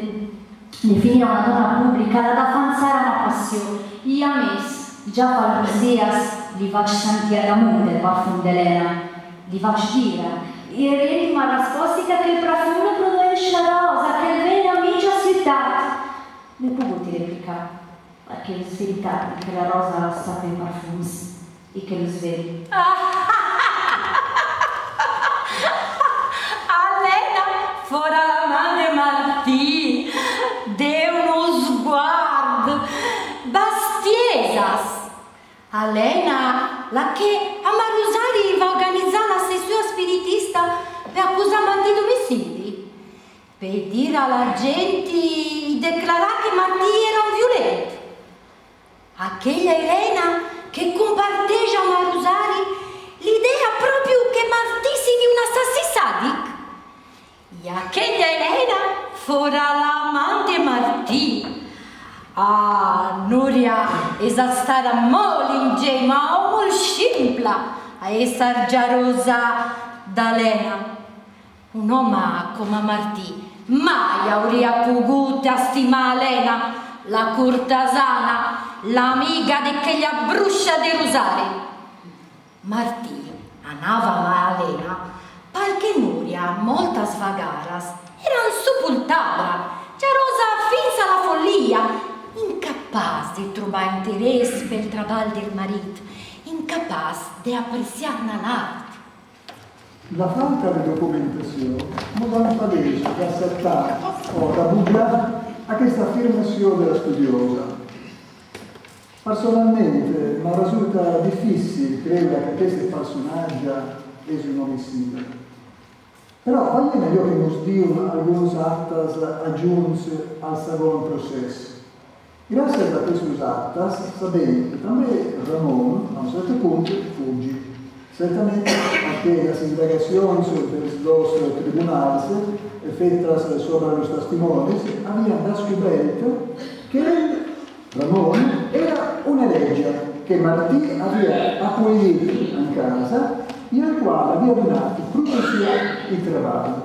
ne finire una donna pubblica, da fanzare una passione. Io a me, già fa Lusias, li faccio sentire l'amore del parfum d'Elena, li faccio dire. E l'ultima risposta che il profumo produce la rosa, che viene amici a città. Ne può ti replicare, perché lo sverità che la rosa sta per i parfumi e che lo sveli. Elena, fora la madre Martì, de uno sguardo, bastiesas. Elena, la che a Marusari va a organizzare la sessione spiritista per accusare di domicili, per dire alla gente e dichiarare che Martì era un violento. Aquella Elena che comparteggia a Marusari l'idea proprio che Martì sia un assassino sadico. E aquella Elena fora l'amante Martì. Ah, Nuria è stata molto ingenua, molto simpla a essere gelosa d'Elena. Un uomo come Martì mai avrebbe potuto stimare Elena, la cortesana, l'amica di quella brucia di Rosario. Martì andava malena, perché Nuria, moltas vagaras, era insupultada, gelosa fins alla follia, incapaz di trovare interesse per il trabalho del marito, incapaz di apprezzare l'arte. La falta di documentazione non palese da accettare o da bugiare a questa affermazione della studiosa. Personalmente mi risulta difficile credere che questo personaggio è un omicidio. Però vale meglio che nos diano alcuni attas aggiunti al secondo processo. Grazie a questi attas sapete che anche Ramon a un certo punto fugge. Certamente anche le indagazioni del nostro tribunale effettuate sopra i testimoni avevano scoperto che Ramon era un eregia che Martì aveva acquisito in casa e al quale aveva donato proprio il trabalho.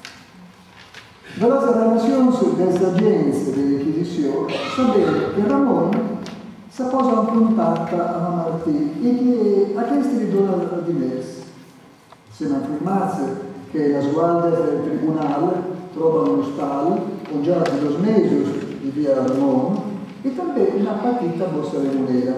Dalla relazione delle agenzie dell'inquisizione sapete che Ramon si posa in contatto con Martì e che ha chiesto di donare diversi. Se non affermasse che la guardia del tribunale trova uno stallo con già 2 mesi di via Ramon e també una petita bossa de moneda.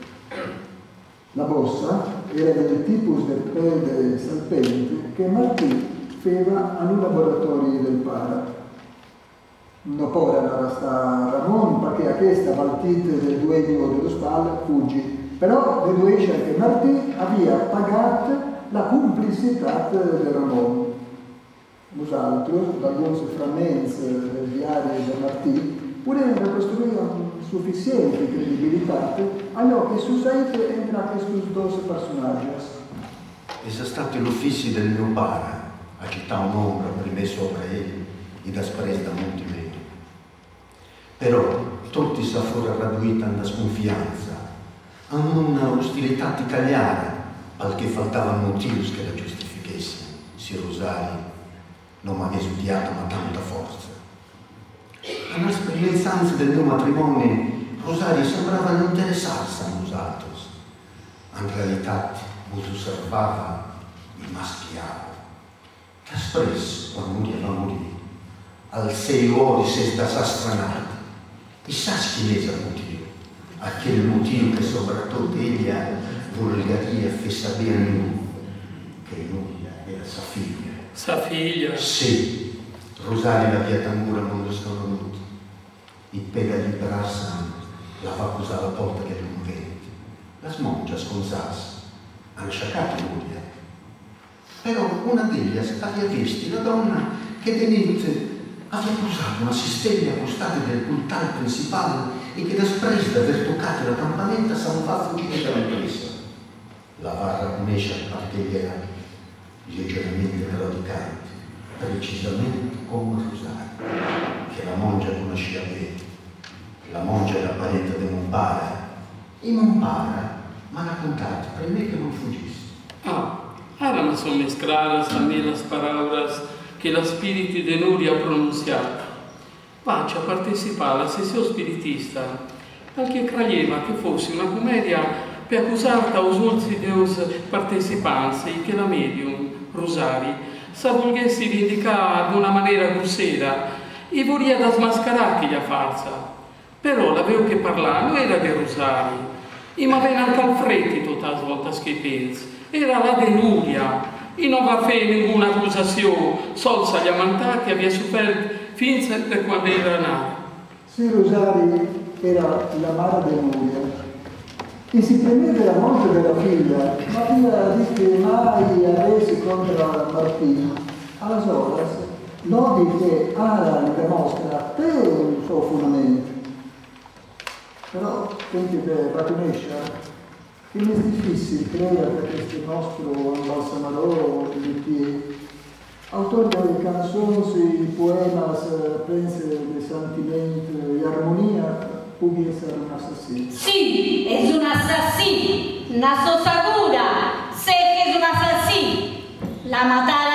La bossa era del tipus de pelle salpente che Martì feva a un laboratorio del pare. Non può arrestare Ramon perché a questa partita del dueño dello stallo fuggi, però deduce che Martì aveva pagato la complicità di Ramon. Nosaltres, da alguns frammenti del diario di Martì, potevano costruire una sufficiente credibilità allò che succede tra questi 2 personaggi. È stato l'ufficio del mio pare a cittare un'ombra prima sopra egli e da spresa da molti meno. Però tutti si furono radunati alla sconfianza, a una ostilità italiana, al che faltavano motivi che la giustificassero. Se Rosario non mi aveva studiato ma tanta forza. All'esperienza del mio matrimonio, Rosario sembrava non interessarsi a noi altri. In realtà, mi osservava e mi spiava. Che spesso, quando moriva, al 6 ore si sta stranata. E sa chi è il motivo? Aquel motivo che soprattutto egli volgaria fece sapere a lui, che lui era sua figlia. Sua figlia? Sì, Rosario l'aveva tambura quando sono venuto. E per liberarsi la fa accusare la porta del convento. La smongia sconsasse, hanno sciaccato lui. Però una delle aveva visto la donna che tenente aveva usato una sistemia accostata del portale principale e che da spresa di aver toccato la campanella si fa fuggire dalla presa. La va riconoscere perché era leggermente melodicante, precisamente come Rosario, che la mongia conosceva bene. La mongia era parente di Monpara e Monpara mi ha raccontato per me che non fuggisse. Erano sommescradas también las palabras che la spiriti de Nuria pronunciava. Faccia partecipare alla sessione spiritista, perché credeva che fosse una commedia per accusare da usursi deus partecipanti che la medium, Rosari, sa volgessi rindicare ad una maniera grosera e voleva da smascherare chi la farsa. Però l'avevo che parlare non era di Rosari, e ma venne anche al freddo tutta la volta che pensi. Era la de Nuria, e non va a fare nessuna accusazione, solo sa gli amantati aveva sofferto fin da quando era nato. Sì, Rosario era la madre di Nuria e si premette la morte della figlia, ma aveva detto mai avesse contro Martino. Allora, noti che Ara dimostra a te un suo fondamento. Però, senti per Batunescia, che è difficile credere che questo nostro imbalsamador di autore delle canzoni, poemas, pensi di sentimento e armonia, può essere un assassino. Sì, è un assassino, una sosagura, sé che è un assassino. La matara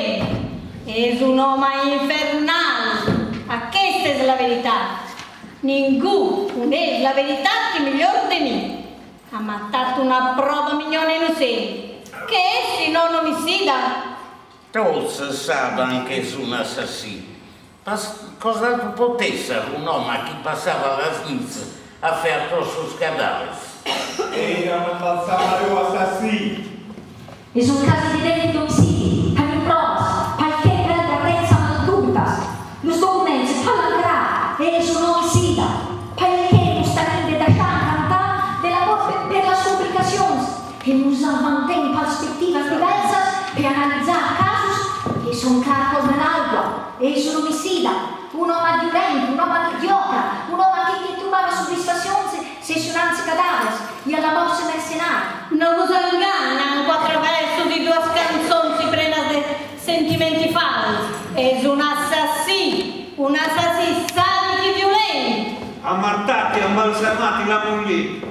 è un uomo infernale. Questa è la verità. Ningú coneix la verità que millor de mi. A mattato una prova mignone innocente, che essi non omicida. Tutti sanno che è un assassino. Cosa può essere un uomo che passava la Svizzera a fare addosso i cadaveri? Era un balsamario assassino. Es un caso di delito omicidi, con provas, perché prende resa maldutas. Los documenti parlano che è un omicida, perché giustamente da cantare della morte per la supplicazione e nos mantém perspectivas diversas per analizzare casos che sono cargos nell'acqua, è un omicida, un uomo violento, un uomo idiota, un uomo che trovava soddisfazione sessionanze cadaveri e alla borsa mercenaria. Non usa inganna anche attraverso di due canzoni prena di sentimenti falsi. È un assassino sadico e violento. Ammattati, ambalsamati la moglie.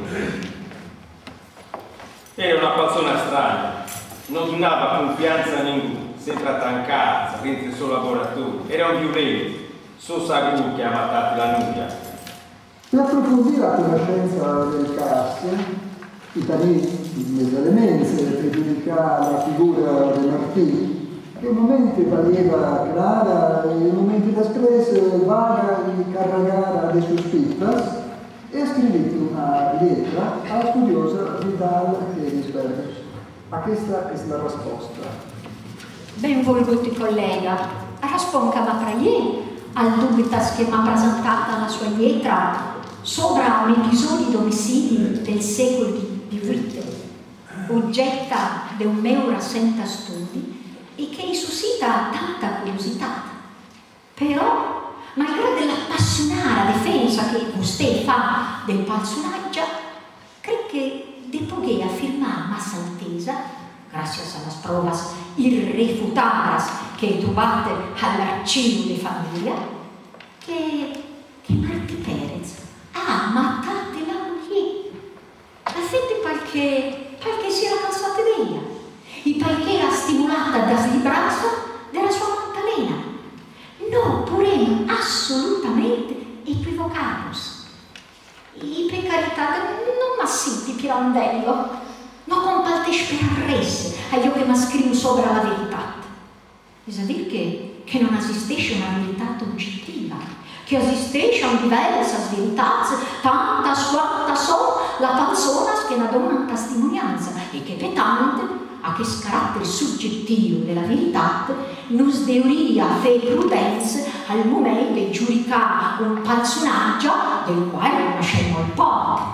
Era una persona strana, non donava confianza a nessuno, sempre attancata, mentre il suo lavoratore. Era un violento, suo sagù che ha ammazzato la nubia. Per approfondire la conoscenza del caso, i tanisti, le elemenze per giudicare la figura del Martì, che in momenti valeva clara e in momenti despresa vaga e carregata de sospittas, e ha scritto una lettera alla studiosa Vidal Henisberg. Ma questa è la risposta. Benvoluti collega, risponda tra ieri al dubitas che mi ha presentata la sua lettera sopra un episodio di omicidi del secolo XVIII, oggetta di un mio recente studio e che suscita tanta curiosità. Però, malgrado l'appassionata difesa che vostè fa del personaggio, credo che devo affermare ma saltesa, grazie alle prove irrefutadas che trovate all'archivio di famiglia, che Martì Perez ha ammazzato la moglie. Affetti perché si era cansata di ella e perché era stimolata da slibrarsi della sua Maddalena. Non potremmo assolutamente equivocarnos. E per carità, non mi senti pirandello, non comparteci per res a io che mi scrivo sopra la verità. È a dire che non esiste una verità oggettiva, che esistono diverse verità, tantas quantas sono le persone che ne danno testimonianza e che pertanto a che carattere soggettivo della verità nos deuria fare prudenza al momento di giudicare un personaggio del quale conosciamo il poco.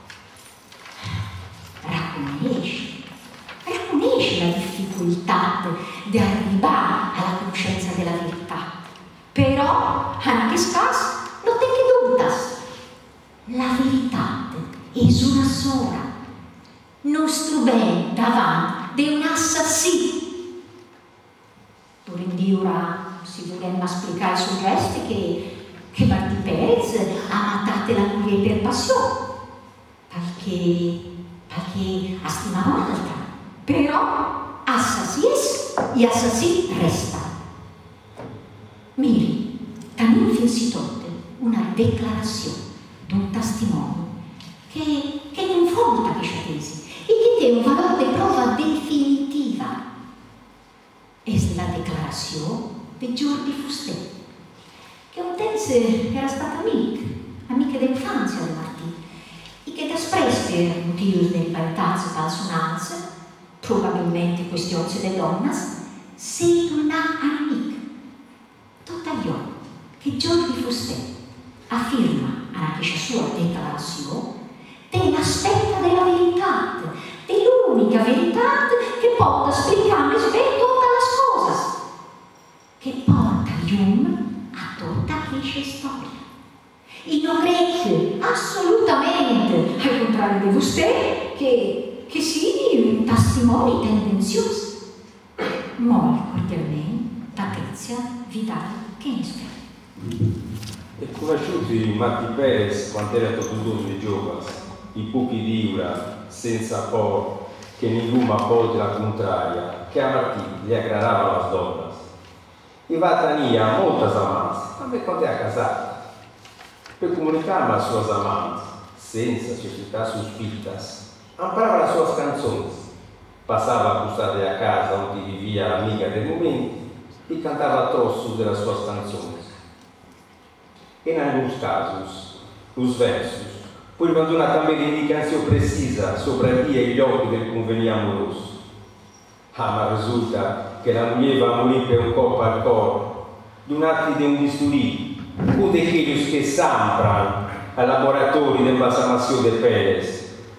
Racconosci la difficoltà di arrivare alla conoscenza della verità. Però, anche scasso, non te che dubbitas. La verità è una sola. Non strubè davanti di un assassino. Durante ora si vorremmo spiegare sul resto che Martì Perez ha ammazzato la moglie per passione, perché ha stimato un'altra. Però assassins e assassini resta. Miri, también fins e tot una declarazione d'un testimone che confronta questa tesi e che té un valore di prova definitiva. È la declarazione di Jordi Fusté, che un tempo era stata amica d'infanzia di Martì, e che després per motivi di rivalità e personanze, probabilmente questioni di donnas, si tornà amica. Tuttavia, che Jordi Fusté afferma a questa sua declarazione dell'aspetto della verità, dell'unica verità che può spiegare bene tutte le cose, che porta lume a tutta questa storia. E non credo assolutamente, al contrario di Fusté, che sia un testimone tendenzioso. Molto cordialmente, Patrizia Vidal Henisberg. E conosciuti Martì Perez quando era tutto di giovane, i pochi di ora, senza por che nessuno apporti la contraria, che a Martì gli aggradava le donne. E va a tenia molte amanti, ma quando è casata, per comunicare alle sue amanti, senza società sospitas, amparava las suas canções, passava a custare a casa onde vivia amiga del momento e cantava trossos das suas canções. Em alguns casos, os versos porventura una também indicação precisa sobre a dia e gli occhi del convenio amoroso. Ma risulta che la moglie va a morire per un corpo al corpo, d'un atti di un bisturi, o di quelli che sampran ai laboratori del balsamazione del Perez.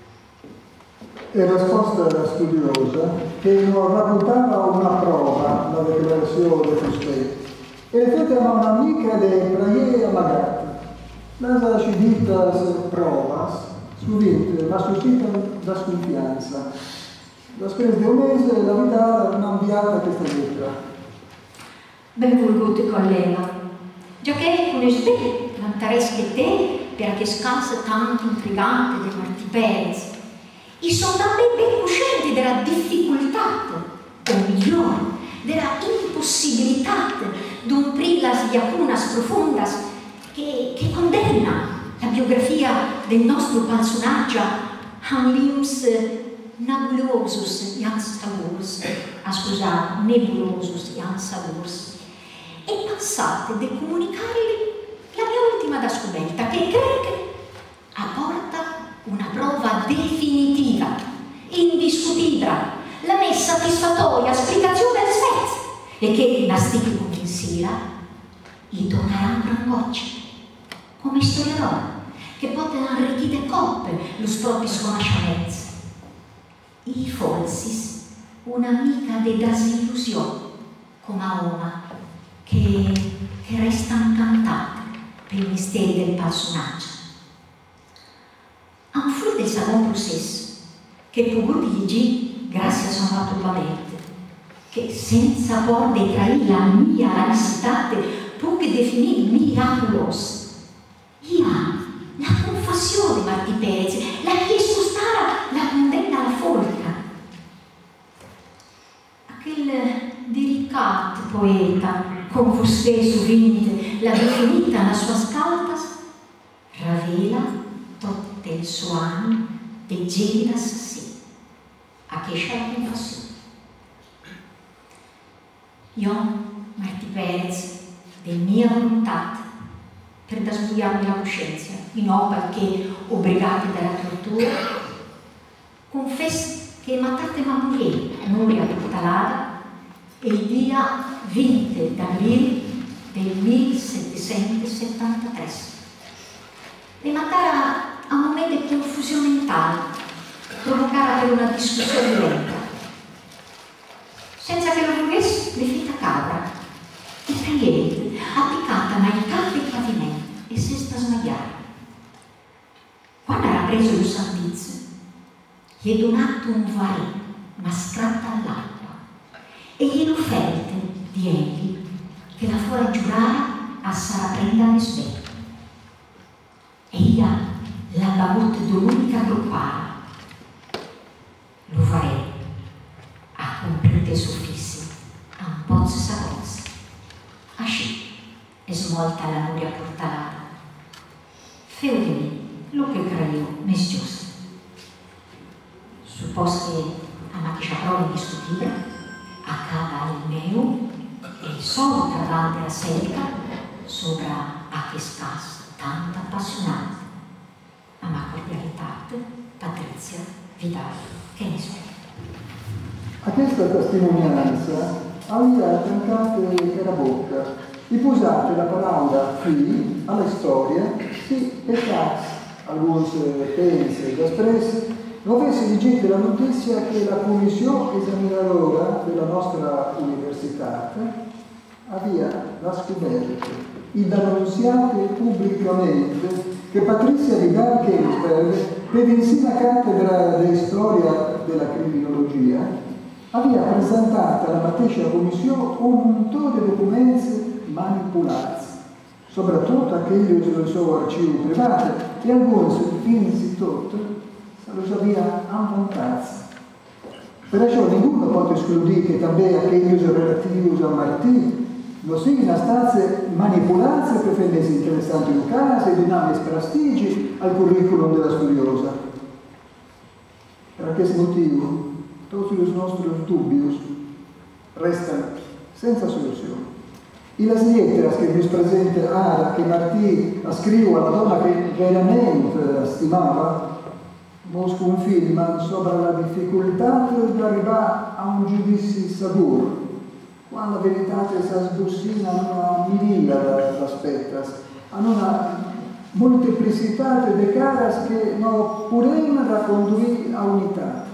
E risposta studiosa che non raccontava una prova, la declarazione costei, e fece a un'amica dei Praie amagati. Las ciditas provas sovente ma suscitano la sconfianza. Després di un mese la vita mi ha inviato questa lettera. Benvolgut collega, giacché conosci bene l'interesse te per che scansa tanto intrigante di Martí Pérez e sono anche ben coscienti della difficoltà, o migliore, della impossibilità di un las lacunas profondas che condanna la biografia del nostro personaggio a un limbs nebulosus iansavurs, nebulosus iansavurs, e pensate di comunicargli la mia ultima scoperta, che credo apporta una prova definitiva, indiscutibile, la mia satisfattoria spiegazione del Svezia, e che la stigma convincerà gli donerà un rangoccio come storiador che potrà arricchire coppe lo propri sconosciamenti. I forsis un'amica de disillusione come una che resta incantata per il mistero del personaggio. A un fruto del salon processo che potuto leggere grazie a suo attupamento, che senza porre traì la mia necessità può che definire miraculosa. La confessione di Martí Pérez, la chiesto stare la condanna alla folga. Aquel delicato poeta, con vostè sovente la definita nella sua scaltas, ravela tutto il suo animo de gelida assassino, a che c'è la confessione. Io, Martí Pérez, di mia volontà, per da sbugliarmi la coscienza, in opera che, obbligati dalla tortura, confesso che matate ma moglie, Nuria Portalada, il dia 20 aprile del 1773. Le matara a un momento di confusione mentale, provocata per una discussione violenta. Senza che lo volesse, le fita cabra, e tagliente, applicata nel capo del pavimento, e si sta smagliando. Quando era preso lo servizio, gli è donato un varè mascrato all'acqua e glielo offerte di egli che la fuori giurare a Sara prenda le sveglie. E io la bavuta d'unica gruppara. Lo varè ha compiuto i suffissi a un pozzo sagozzo. Asci e svolta la Nuria Portalada. Feu di me, lo che credo, mes giusto. Suppos che a macchia prova di studia, accada il meu e il solo trabalho della serica sopra a che scassa tanto appassionata. A ma cordialità, Patrizia Vidal, che ne so. A questa testimonianza aveva trancato la bocca e posate la parola qui alla storia, sì, perché alcuni pensi ed espressi non avesse leggete la notizia che la commissione esaminadora della nostra università aveva scoperto ed annunziato pubblicamente che Patrizia Vidal Ginsberg, per insieme a cattedra di storia della criminologia, aveva presentato alla stessa commissione un montone di documenti manipolati, soprattutto aquelli del suo archivio privato, e alcuni, innanzitutto, lo aveva ammontati. Perciò nessuno può escludere che anche aquelli relativi a Martí non siano state manipolate per rendersi interessanti in caso e dinamici prestigi al curriculum della studiosa. Per aquest motiu, tots els nostres dubbios resten sense solució. I les lletres que ens presenta ara, que Martí scriu a la donna che veramente stimava, mos confirma sobre la difficoltà di arrivare a un giudizio sicuro, quando la verità si sbussina in una miriade di aspetti, in una molteplicità di caras che non possiamo raccontare a unità.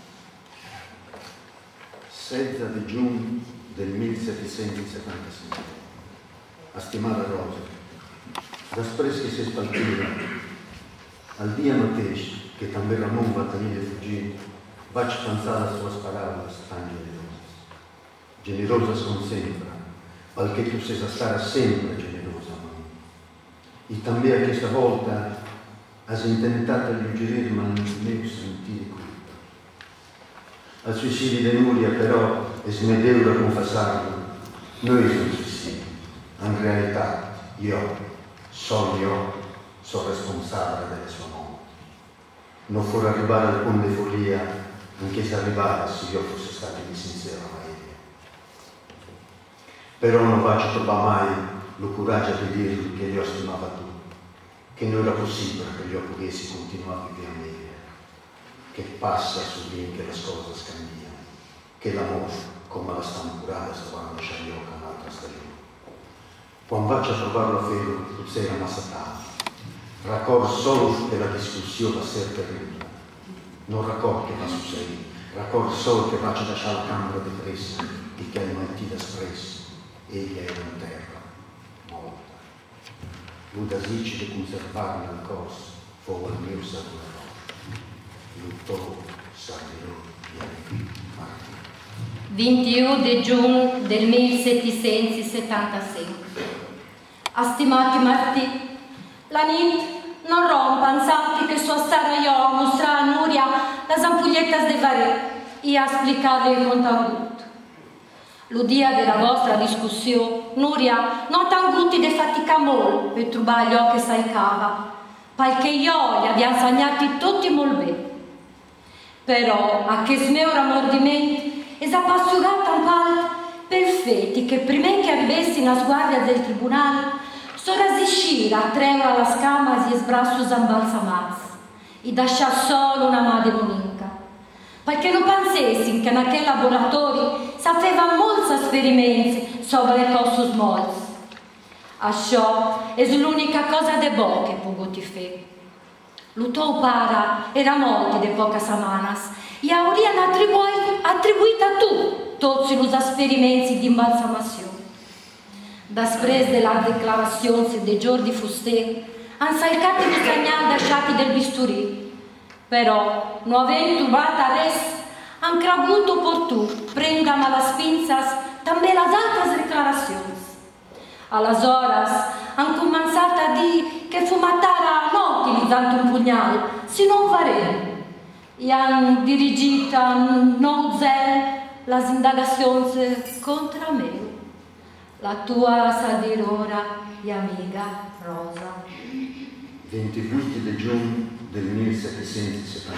16 di giugno del 1775. A stimare Rosa, després que s'espaltiva, al dia mateix que també Ramon va tenir de fugir, vaig pensar les sues paraules tan generoses. Generoses com sempre, perquè tu ses estar sempre generosa amb mi. I també aquesta volta has intentat alluggerir-me el meu sentir de culpa. El suïcidi de Núria, però, és me deure confessar-lo, no és un suïcidi. En realitat, sol io, sono responsabile delle sue morti. Non fu arrivare al punto di follia in che si arrivava se io fossi stato insincero a ella. Però non faccio trovare mai il coraggio di dirgli che io stimava tu, che non era possibile che io potessi continuare a vivere meglio, che passa su di che le cose cambiano, che l'amore, come la stanno curata, sta quando c'è io con un'altra stagione. Quando vado a trovarlo a Felo, tu sei ammassatato. Raccordo solo che la discussione va a essere terribile. Non raccordo che va a succedere. Raccordo solo che vado a lasciare la camera di pressa e che è mentita espressa. Egli era in terra, morta. Lui da dice di conservarla nel corso, fu il mio saluto. Luttò, salirò e arrivò Martì. 21 di giugno del 1776. Stimati Martì, la nit non rompan santi che sua stara io mostra a Nuria las ampulletas de varé e ha explicato il contenuto. Lo dia della vostra discussione, Nuria non tanguti de fatica molto per trovare gli occhi saicava, perché io gli abbiamo insegnati tutti molto bene. Però a che smeo ramordimento è appassionata un po' perfetti che prima che arrivessi la guardia del tribunale sono rasiscire a tremare alla scama e sbrasso zambalsamazzi e lasciare solo una madre monica. Perché non pensessi che in quel laboratorio sapeva molti esperimenti sopra le cose smolse. Ciò è l'unica cosa de bo che potuti fare. Lo tuo para era molto di poche settimane e avevano attribuito a tu tutti gli esperimenti di imbalsamazione. Després della declarazione di Jordi Fuster, hanno salcato i segnali lasciati del bisturi, però, non avendo trovato res, hanno creduto opportuno prendere alla spinzas també le altre declarazioni. Allora, hanno cominciato a dire che fu matare non utilizzando un pugnale, sino un varene, e hanno dirigito a non zero le indagazioni contro me. La tua sadirora e amica Rosa. 28 di giugno del 1776.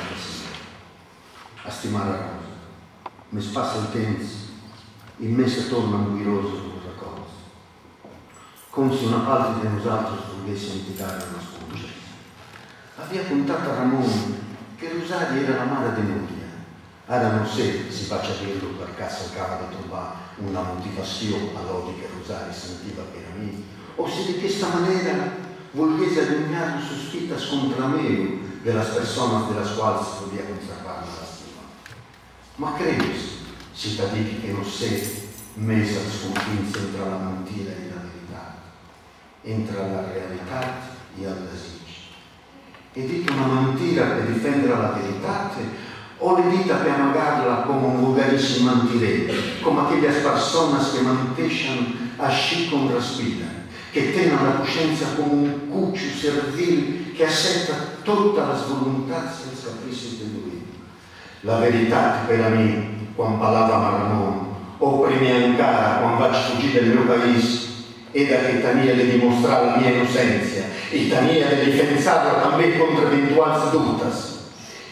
A stimare Rosa. Mi spassa il tempo, il mese torna anguiroso sulla cosa. Come se una parte di nosaltres volesse impiegare una scusa. Aveva contato a Ramon che Rosaria era la madre di Nuria. Ora non sé si faccia dirlo perché cercava di trovare una motivazione all'odio che Rosaria sentiva per me, o se di questa maniera volesse allungare sospita contro me delle persone delle quali si poteva conservare la stima. Ma credo, si da dire che non sé messa al sconfinzo tra la mentira e la verità, entra la realtà e al desiderio. E dite una mentira per difendere la verità, o le dita per amagarla come un vulgarissimo mentirello, come aquelle persone che mantengono a sci con respira, che tengono la coscienza come un cuccio servile che accetta tutte le volontà senza capricci di lui. La verità per me, quando parlava Maramon, o prima ancora quando faccio fuggire dal mio paese, è da che tenia di dimostrare la mia innocenza e tenia di difensarla anche contro eventuali dubbi.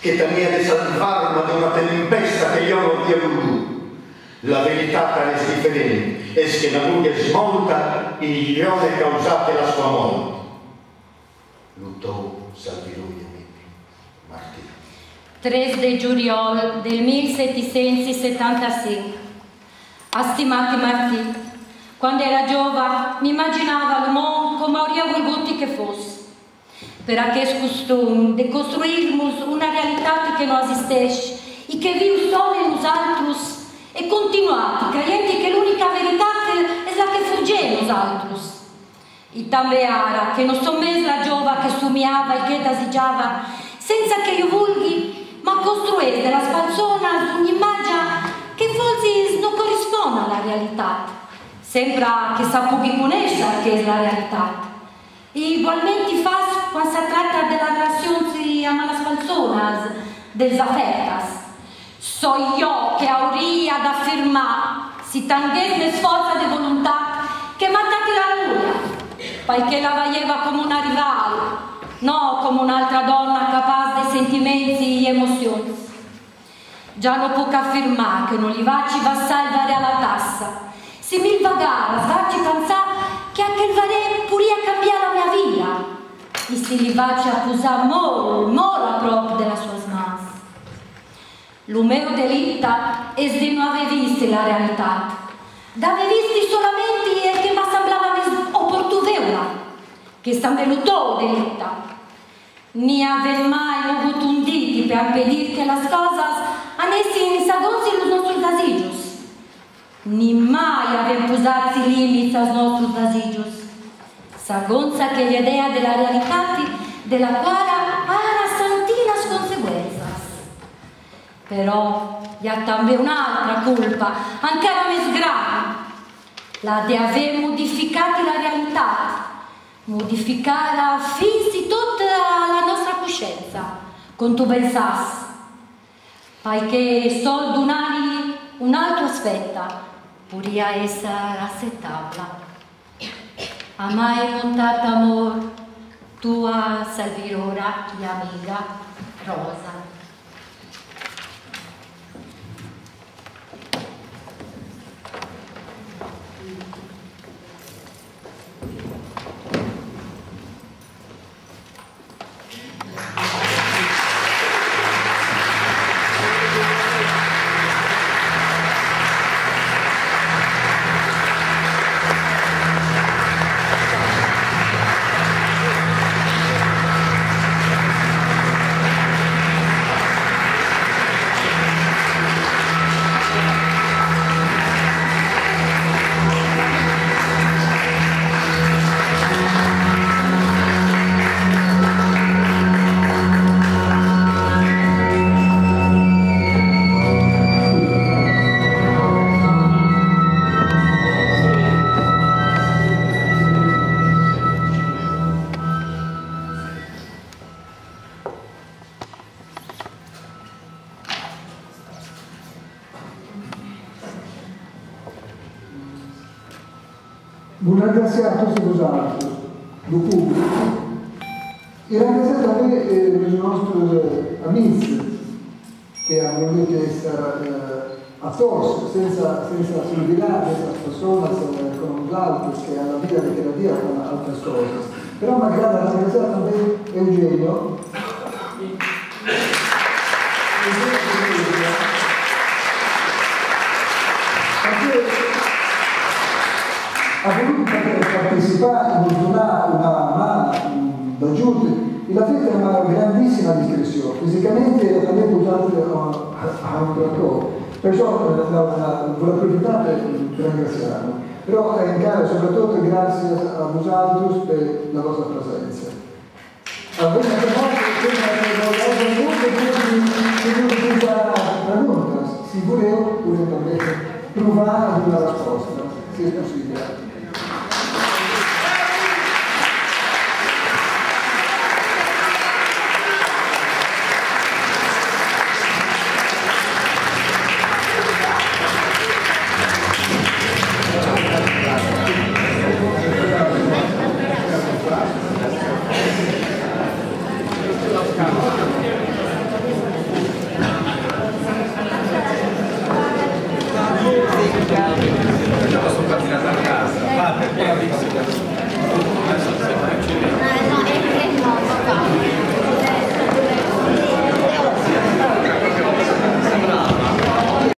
che tenia di salvarmi da una tempesta che io non dia voluto. La verità è differente, è che la moglie smolta il lione causate la sua morte. Luttò salvirui Martì. 3 de Giuriol del 1776. Stimati Martì, quando era giovane mi immaginava il mondo come hauria voluto che fosse. Per aquest costum de costruirmos una realitat che non esisteix e che viu solo in nosaltres e continuati, credendo che l'unica verità è la che fugge in nosaltres. E també ara, che non son més la giova che somiava e che desitjava, senza che io vulghi, ma costruire della spalzona un'immagine che forse non corrisponde alla realtà, sembra che sa pugui conoscere che è la realtà. E ugualmente fa quando si tratta della relazione amb les persones, dels afectes. So io che hauria d'affermar, si tingués més forza de voluntat, che m'attacchi la Lulia, perché la veieva come una rival, no come un'altra donna capace di sentimenti e emozioni. Già non può affermare che non li facci va salvare alla tassa. Se mi vagara, facci pensare che anche il valere puria cambiare la mia vita. E se li facci accusare molto a proprio della sua smas. Lo mio delitto è di non aver visto la realtà. D'aver visto solamente il che mi sembrava opportuno, che sta venuto delitto. Ni aver mai avuto un dito per impedir che le cose andassero secondo i nostri desideri. Ni mai aver posato limiti ai nostri desideri. Secondo che l'idea della realtà della quale ha sentito le conseguenze. Però hi ha també un'altra colpa, ancora più grave, la di aver modificato la realtà, modificare fins e tot la nostra coscienza, con tu pensassi, perché sol donare un altro aspetto, podria essere accettabile. A mai montato amor, tua servidora e amica Rosa. Un ringraziato su vosaltres, do pubblico, e ringraziato anche i nostri amici che hanno voluto essere attorno, senza silvilare queste persone con l'altro che hanno vita che la dia con altre cose. Però magari ringraziato anche Eugenio, ha voluto partecipare, donare una mano d'aiuto e la festa è una grandissima discrezione, fisicamente abbiamo portato a un platò, perciò volevo approfittare per ringraziarlo, però in cara soprattutto grazie a vosaltres per la vostra presenza. Avete si voleva pure provare una risposta, se è possibile.